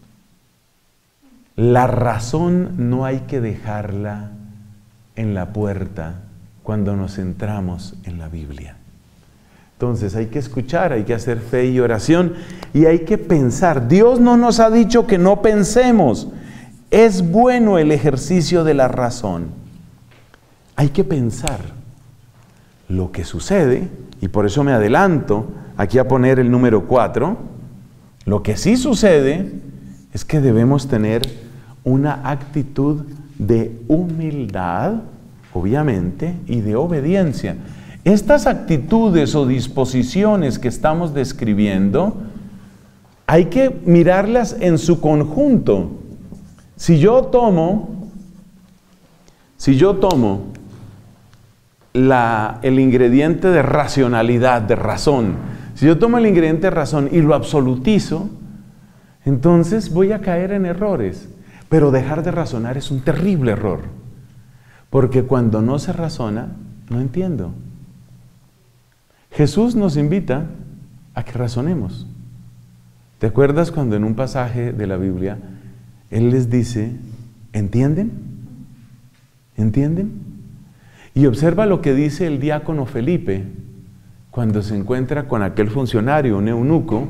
La razón no hay que dejarla en la puerta cuando nos centramos en la Biblia. Entonces hay que escuchar, hay que hacer fe y oración y hay que pensar. Dios no nos ha dicho que no pensemos. Es bueno el ejercicio de la razón. Hay que pensar lo que sucede, y por eso me adelanto aquí a poner el número cuatro. Lo que sí sucede es que debemos tener una actitud de humildad, obviamente, y de obediencia. Estas actitudes o disposiciones que estamos describiendo, hay que mirarlas en su conjunto. Si yo tomo, si yo tomo la, el ingrediente de racionalidad, de razón, si yo tomo el ingrediente de razón y lo absolutizo, entonces voy a caer en errores. Pero dejar de razonar es un terrible error, porque cuando no se razona, no entiendo. Jesús nos invita a que razonemos. ¿Te acuerdas cuando en un pasaje de la Biblia Él les dice, ¿entienden? ¿Entienden? Y observa lo que dice el diácono Felipe cuando se encuentra con aquel funcionario, un eunuco,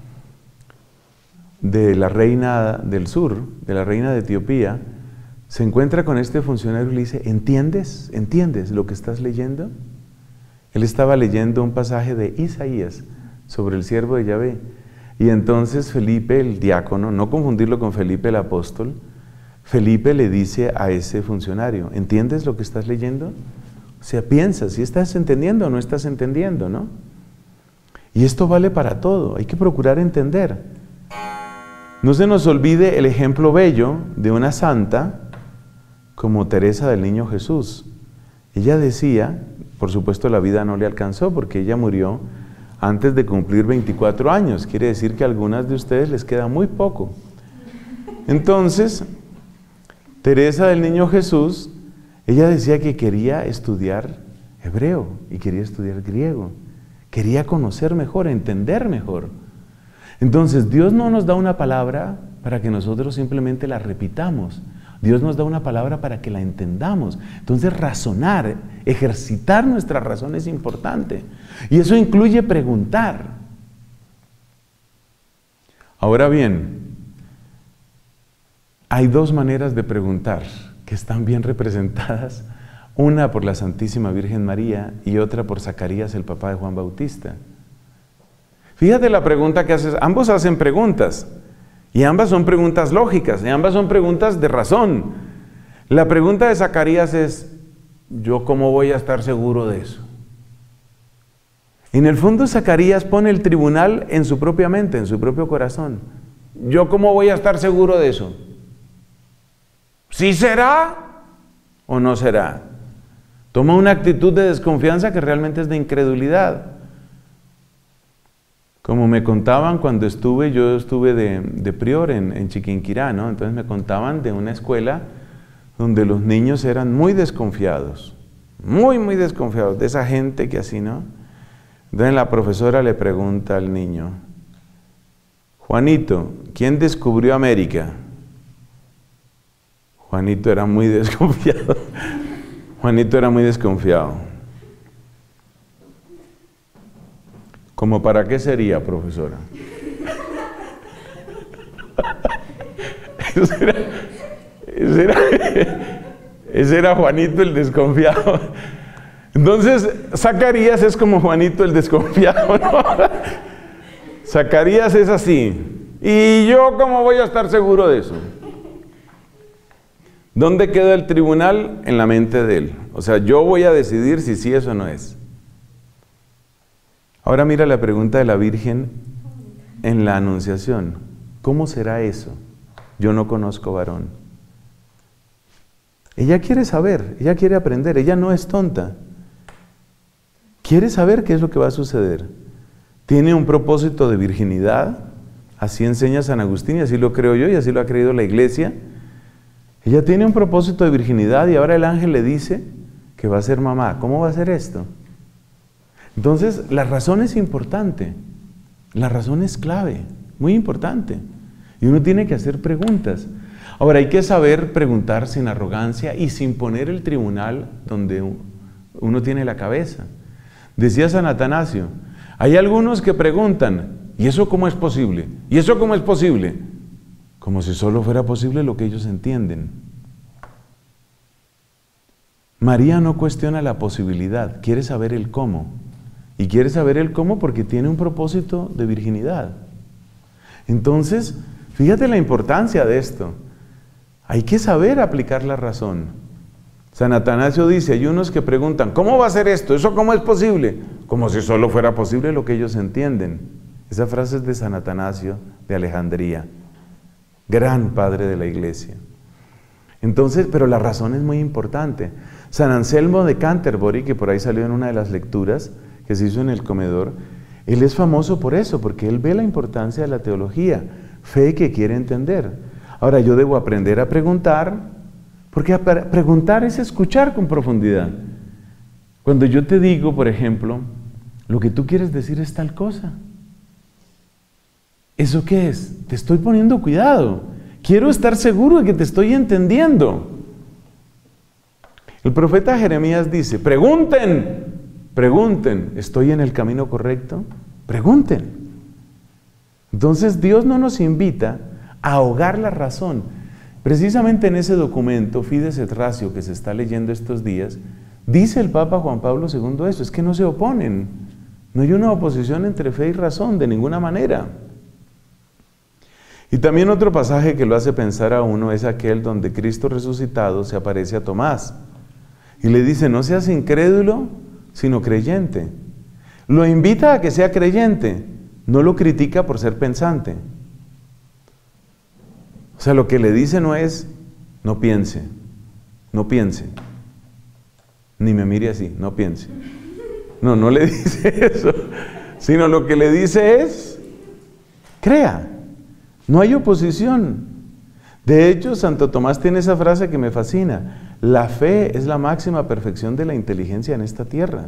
de la reina del sur, de la reina de Etiopía. Se encuentra con este funcionario y le dice, ¿entiendes? ¿Entiendes lo que estás leyendo? Él estaba leyendo un pasaje de Isaías sobre el siervo de Yahvé. Y entonces Felipe, el diácono, no confundirlo con Felipe el apóstol, Felipe le dice a ese funcionario, ¿entiendes lo que estás leyendo? O sea, piensa, si estás entendiendo o no estás entendiendo, ¿no? Y esto vale para todo, hay que procurar entender. No se nos olvide el ejemplo bello de una santa como Teresa del Niño Jesús. Ella decía, por supuesto la vida no le alcanzó porque ella murió antes de cumplir veinticuatro años, quiere decir que a algunas de ustedes les queda muy poco. Entonces, Teresa del Niño Jesús, ella decía que quería estudiar hebreo y quería estudiar griego, quería conocer mejor, entender mejor. Entonces, Dios no nos da una palabra para que nosotros simplemente la repitamos. Dios nos da una palabra para que la entendamos. Entonces, razonar, ejercitar nuestra razón es importante. Y eso incluye preguntar. Ahora bien, hay dos maneras de preguntar que están bien representadas. Una por la Santísima Virgen María y otra por Zacarías, el papá de Juan Bautista. Fíjate la pregunta que haces. Ambos hacen preguntas. Y ambas son preguntas lógicas, y ambas son preguntas de razón. La pregunta de Zacarías es, ¿yo cómo voy a estar seguro de eso? En el fondo Zacarías pone el tribunal en su propia mente, en su propio corazón. ¿Yo cómo voy a estar seguro de eso? ¿Sí será o no será? Toma una actitud de desconfianza que realmente es de incredulidad. Como me contaban cuando estuve, yo estuve de, de prior en, en Chiquinquirá, ¿no? Entonces me contaban de una escuela donde los niños eran muy desconfiados, muy, muy desconfiados, de esa gente que así, ¿no? Entonces la profesora le pregunta al niño, Juanito, ¿quién descubrió América? Juanito era muy desconfiado, Juanito era muy desconfiado. ¿Cómo para qué sería, profesora? Ese era, ese era, ese era Juanito el desconfiado. Entonces, Zacarías es como Juanito el desconfiado, ¿no? Zacarías es así. ¿Y yo cómo voy a estar seguro de eso? ¿Dónde queda el tribunal? En la mente de él. O sea, yo voy a decidir si sí eso no es. Ahora mira la pregunta de la Virgen en la Anunciación. ¿Cómo será eso? Yo no conozco varón. Ella quiere saber, ella quiere aprender, ella no es tonta. Quiere saber qué es lo que va a suceder. Tiene un propósito de virginidad, así enseña San Agustín y así lo creo yo y así lo ha creído la Iglesia. Ella tiene un propósito de virginidad y ahora el ángel le dice que va a ser mamá. ¿Cómo va a ser esto? Entonces, la razón es importante, la razón es clave, muy importante. Y uno tiene que hacer preguntas. Ahora, hay que saber preguntar sin arrogancia y sin poner el tribunal donde uno tiene la cabeza. Decía San Atanasio, hay algunos que preguntan, ¿y eso cómo es posible? ¿Y eso cómo es posible? Como si solo fuera posible lo que ellos entienden. María no cuestiona la posibilidad, quiere saber el cómo. Y quiere saber el cómo porque tiene un propósito de virginidad. Entonces, fíjate la importancia de esto. Hay que saber aplicar la razón. San Atanasio dice, hay unos que preguntan, ¿cómo va a ser esto? ¿Eso cómo es posible? Como si solo fuera posible lo que ellos entienden. Esa frase es de San Atanasio de Alejandría, gran padre de la Iglesia. Entonces, pero la razón es muy importante. San Anselmo de Canterbury, que por ahí salió en una de las lecturas, que se hizo en el comedor, él es famoso por eso, porque él ve la importancia de la teología, fe que quiere entender. Ahora, yo debo aprender a preguntar, porque preguntar es escuchar con profundidad. Cuando yo te digo, por ejemplo, lo que tú quieres decir es tal cosa. ¿Eso qué es? Te estoy poniendo cuidado. Quiero estar seguro de que te estoy entendiendo. El profeta Jeremías dice, pregunten, pregunten, ¿estoy en el camino correcto? Pregunten. Entonces Dios no nos invita a ahogar la razón. Precisamente en ese documento, Fides et Ratio, que se está leyendo estos días, dice el Papa Juan Pablo segundo eso, es que no se oponen. No hay una oposición entre fe y razón, de ninguna manera. Y también otro pasaje que lo hace pensar a uno es aquel donde Cristo resucitado se aparece a Tomás y le dice, no seas incrédulo, sino creyente. Lo invita a que sea creyente, no lo critica por ser pensante. O sea, lo que le dice no es, no piense, no piense, ni me mire así, no piense. No, no le dice eso, sino lo que le dice es, crea. No hay oposición. De hecho, Santo Tomás tiene esa frase que me fascina. La fe es la máxima perfección de la inteligencia en esta tierra.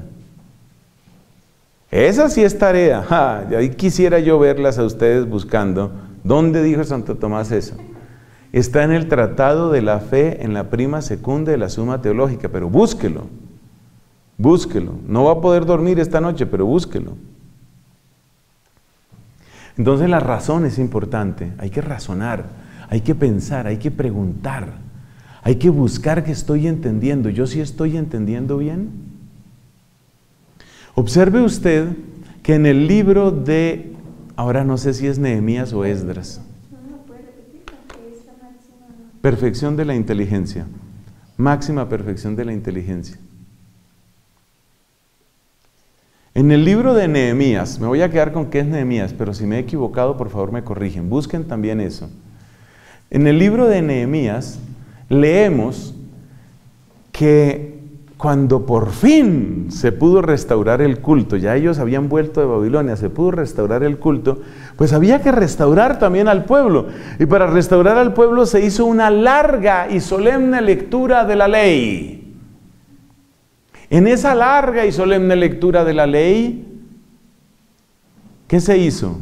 Esa sí es tarea. Ja, ahí quisiera yo verlas a ustedes buscando. ¿Dónde dijo Santo Tomás eso? Está en el Tratado de la Fe, en la prima secunda de la Suma Teológica, pero búsquelo. Búsquelo. No va a poder dormir esta noche, pero búsquelo. Entonces la razón es importante, hay que razonar, hay que pensar, hay que preguntar, hay que buscar que estoy entendiendo. ¿Yo sí estoy entendiendo bien? Observe usted que en el libro de, ahora no sé si es Nehemías o Esdras, perfección de la inteligencia, máxima perfección de la inteligencia. En el libro de Nehemías, me voy a quedar con qué es Nehemías, pero si me he equivocado, por favor me corrigen, busquen también eso. En el libro de Nehemías leemos que cuando por fin se pudo restaurar el culto, ya ellos habían vuelto de Babilonia, se pudo restaurar el culto, pues había que restaurar también al pueblo. Y para restaurar al pueblo se hizo una larga y solemne lectura de la ley. En esa larga y solemne lectura de la ley, ¿qué se hizo?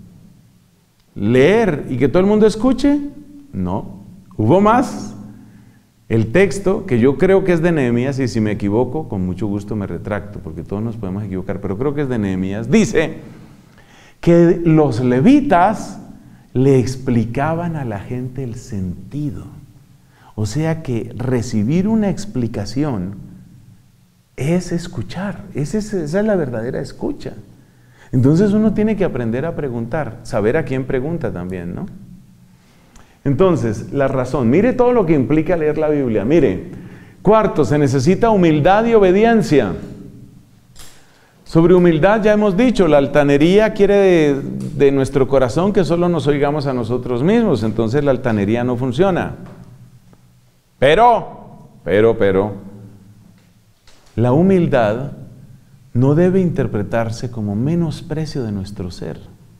¿Leer y que todo el mundo escuche? No. ¿Hubo más? El texto, que yo creo que es de Nehemías, y si me equivoco, con mucho gusto me retracto, porque todos nos podemos equivocar, pero creo que es de Nehemías, dice que los levitas le explicaban a la gente el sentido. O sea que recibir una explicación es escuchar, esa es, esa es la verdadera escucha. Entonces uno tiene que aprender a preguntar, saber a quién pregunta también, ¿no? Entonces, la razón, mire todo lo que implica leer la Biblia, mire, cuarto, se necesita humildad y obediencia. Sobre humildad ya hemos dicho, la altanería quiere de, de nuestro corazón que solo nos oigamos a nosotros mismos, entonces la altanería no funciona. Pero, pero, pero, la humildad no debe interpretarse como menosprecio de nuestro ser.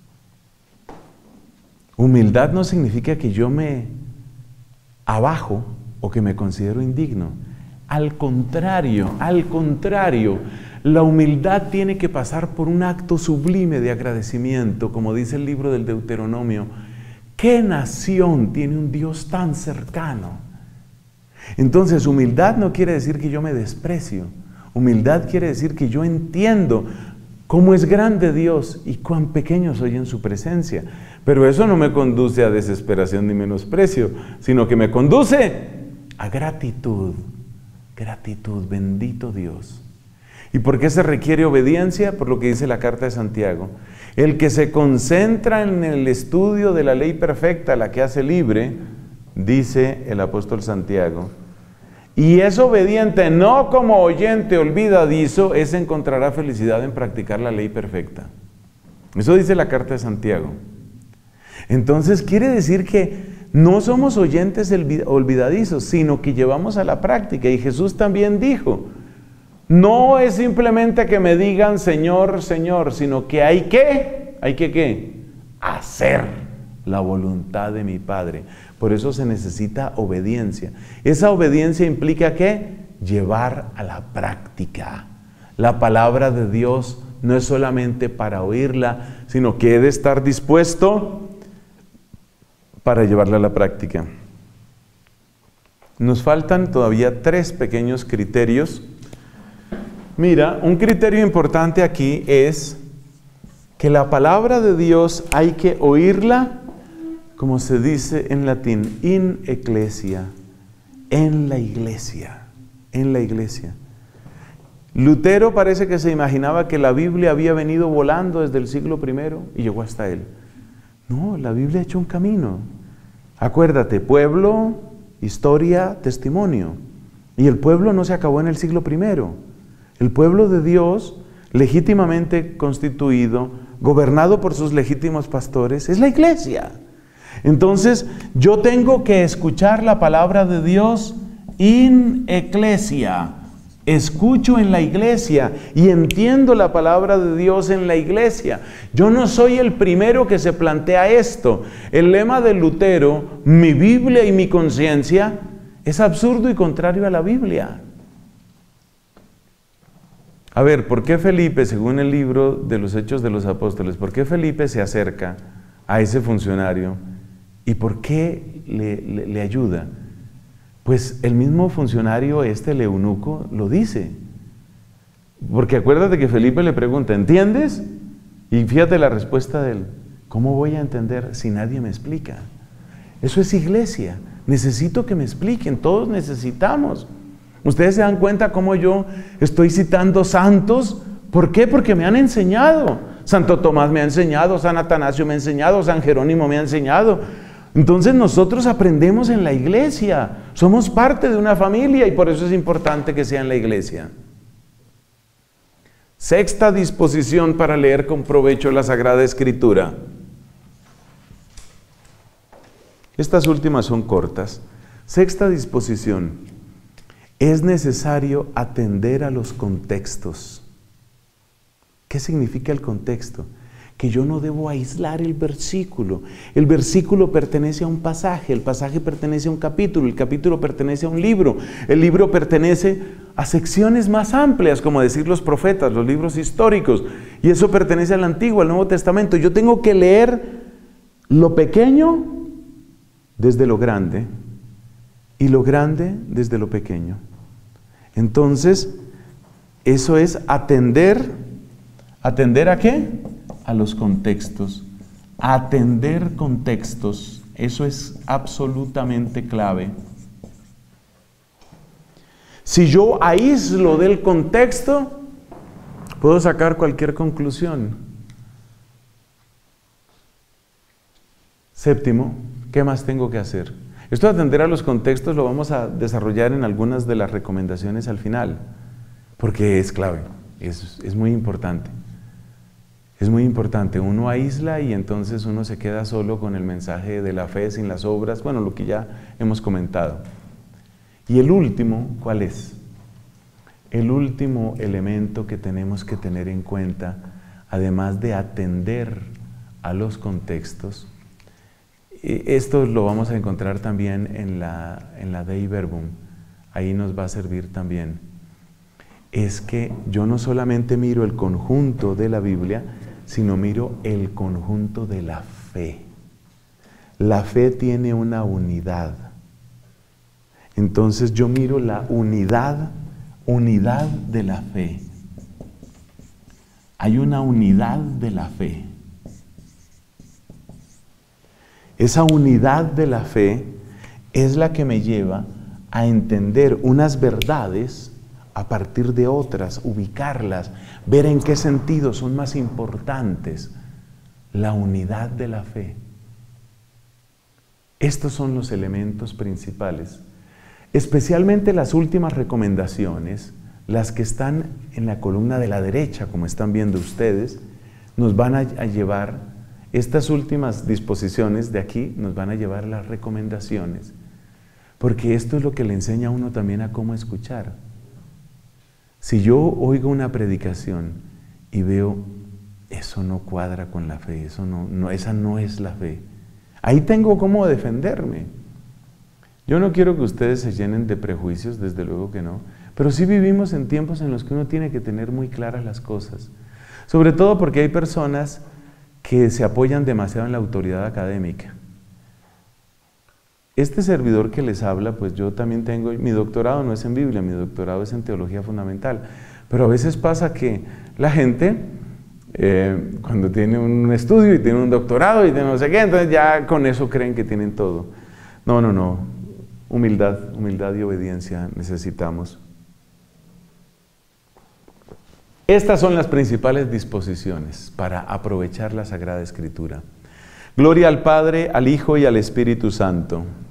Humildad no significa que yo me abajo o que me considero indigno. Al contrario, al contrario, la humildad tiene que pasar por un acto sublime de agradecimiento, como dice el libro del Deuteronomio. ¿Qué nación tiene un Dios tan cercano? Entonces, humildad no quiere decir que yo me desprecio. Humildad quiere decir que yo entiendo cómo es grande Dios y cuán pequeño soy en su presencia. Pero eso no me conduce a desesperación ni menosprecio, sino que me conduce a gratitud. Gratitud, bendito Dios. ¿Y por qué se requiere obediencia? Por lo que dice la carta de Santiago. El que se concentra en el estudio de la ley perfecta, la que hace libre, dice el apóstol Santiago, y es obediente, no como oyente olvidadizo, ese encontrará felicidad en practicar la ley perfecta. Eso dice la carta de Santiago. Entonces quiere decir que no somos oyentes olvidadizos, sino que llevamos a la práctica. Y Jesús también dijo, no es simplemente que me digan Señor, Señor, sino que hay que, hay que ¿qué? Hacer la voluntad de mi Padre. Por eso se necesita obediencia. Esa obediencia implica ¿qué? Llevar a la práctica la palabra de Dios no es solamente para oírla, sino que he de estar dispuesto para llevarla a la práctica. Nos faltan todavía tres pequeños criterios. Mira, un criterio importante aquí es que la palabra de Dios hay que oírla, como se dice en latín, in ecclesia, en la iglesia, en la iglesia. Lutero parece que se imaginaba que la Biblia había venido volando desde el siglo primero y llegó hasta él. No, la Biblia ha hecho un camino. Acuérdate, pueblo, historia, testimonio. Y el pueblo no se acabó en el siglo primero. El pueblo de Dios, legítimamente constituido, gobernado por sus legítimos pastores, es la iglesia. Entonces, yo tengo que escuchar la palabra de Dios in ecclesia. Escucho en la iglesia y entiendo la palabra de Dios en la iglesia. Yo no soy el primero que se plantea esto. El lema de Lutero, mi Biblia y mi conciencia, es absurdo y contrario a la Biblia. A ver, ¿por qué Felipe, según el libro de los Hechos de los Apóstoles, por qué Felipe se acerca a ese funcionario y por qué le, le, le ayuda? Pues el mismo funcionario, este, el eunuco, lo dice. Porque acuérdate que Felipe le pregunta, ¿entiendes? Y fíjate la respuesta de él, ¿cómo voy a entender si nadie me explica? Eso es iglesia, necesito que me expliquen, todos necesitamos. Ustedes se dan cuenta cómo yo estoy citando santos, ¿por qué? Porque me han enseñado. Santo Tomás me ha enseñado, San Atanasio me ha enseñado, San Jerónimo me ha enseñado. Entonces nosotros aprendemos en la iglesia, somos parte de una familia y por eso es importante que sea en la iglesia. Sexta disposición para leer con provecho la Sagrada Escritura. Estas últimas son cortas. Sexta disposición, es necesario atender a los contextos. ¿Qué significa el contexto? Que yo no debo aislar el versículo. El versículo pertenece a un pasaje, el pasaje pertenece a un capítulo, el capítulo pertenece a un libro, el libro pertenece a secciones más amplias, como decir los profetas, los libros históricos, y eso pertenece al Antiguo, al Nuevo Testamento. Yo tengo que leer lo pequeño desde lo grande y lo grande desde lo pequeño. Entonces, eso es atender, ¿atender a qué? A los contextos, atender contextos, eso es absolutamente clave. Si yo aíslo del contexto, puedo sacar cualquier conclusión. Séptimo, ¿qué más tengo que hacer? Esto de atender a los contextos lo vamos a desarrollar en algunas de las recomendaciones al final, porque es clave, es, es muy importante. Es muy importante, uno aísla y entonces uno se queda solo con el mensaje de la fe sin las obras, bueno, lo que ya hemos comentado. Y el último, ¿cuál es? El último elemento que tenemos que tener en cuenta, además de atender a los contextos, esto lo vamos a encontrar también en la, en la Dei Verbum, ahí nos va a servir también, es que yo no solamente miro el conjunto de la Biblia, sino miro el conjunto de la fe. La fe tiene una unidad. Entonces yo miro la unidad, unidad de la fe. Hay una unidad de la fe. Esa unidad de la fe es la que me lleva a entender unas verdades a partir de otras, ubicarlas, ver en qué sentido son más importantes. La unidad de la fe. Estos son los elementos principales. Especialmente las últimas recomendaciones, las que están en la columna de la derecha, como están viendo ustedes, nos van a, a llevar, estas últimas disposiciones de aquí, nos van a llevar a las recomendaciones. Porque esto es lo que le enseña a uno también a cómo escuchar. Si yo oigo una predicación y veo, eso no cuadra con la fe, eso no, no, esa no es la fe, ahí tengo cómo defenderme. Yo no quiero que ustedes se llenen de prejuicios, desde luego que no, pero sí vivimos en tiempos en los que uno tiene que tener muy claras las cosas. Sobre todo porque hay personas que se apoyan demasiado en la autoridad académica. Este servidor que les habla, pues yo también tengo, mi doctorado no es en Biblia, mi doctorado es en teología fundamental, pero a veces pasa que la gente, eh, cuando tiene un estudio y tiene un doctorado y tiene no sé qué, entonces ya con eso creen que tienen todo. No, no, no, humildad, humildad y obediencia necesitamos. Estas son las principales disposiciones para aprovechar la Sagrada Escritura. Gloria al Padre, al Hijo y al Espíritu Santo.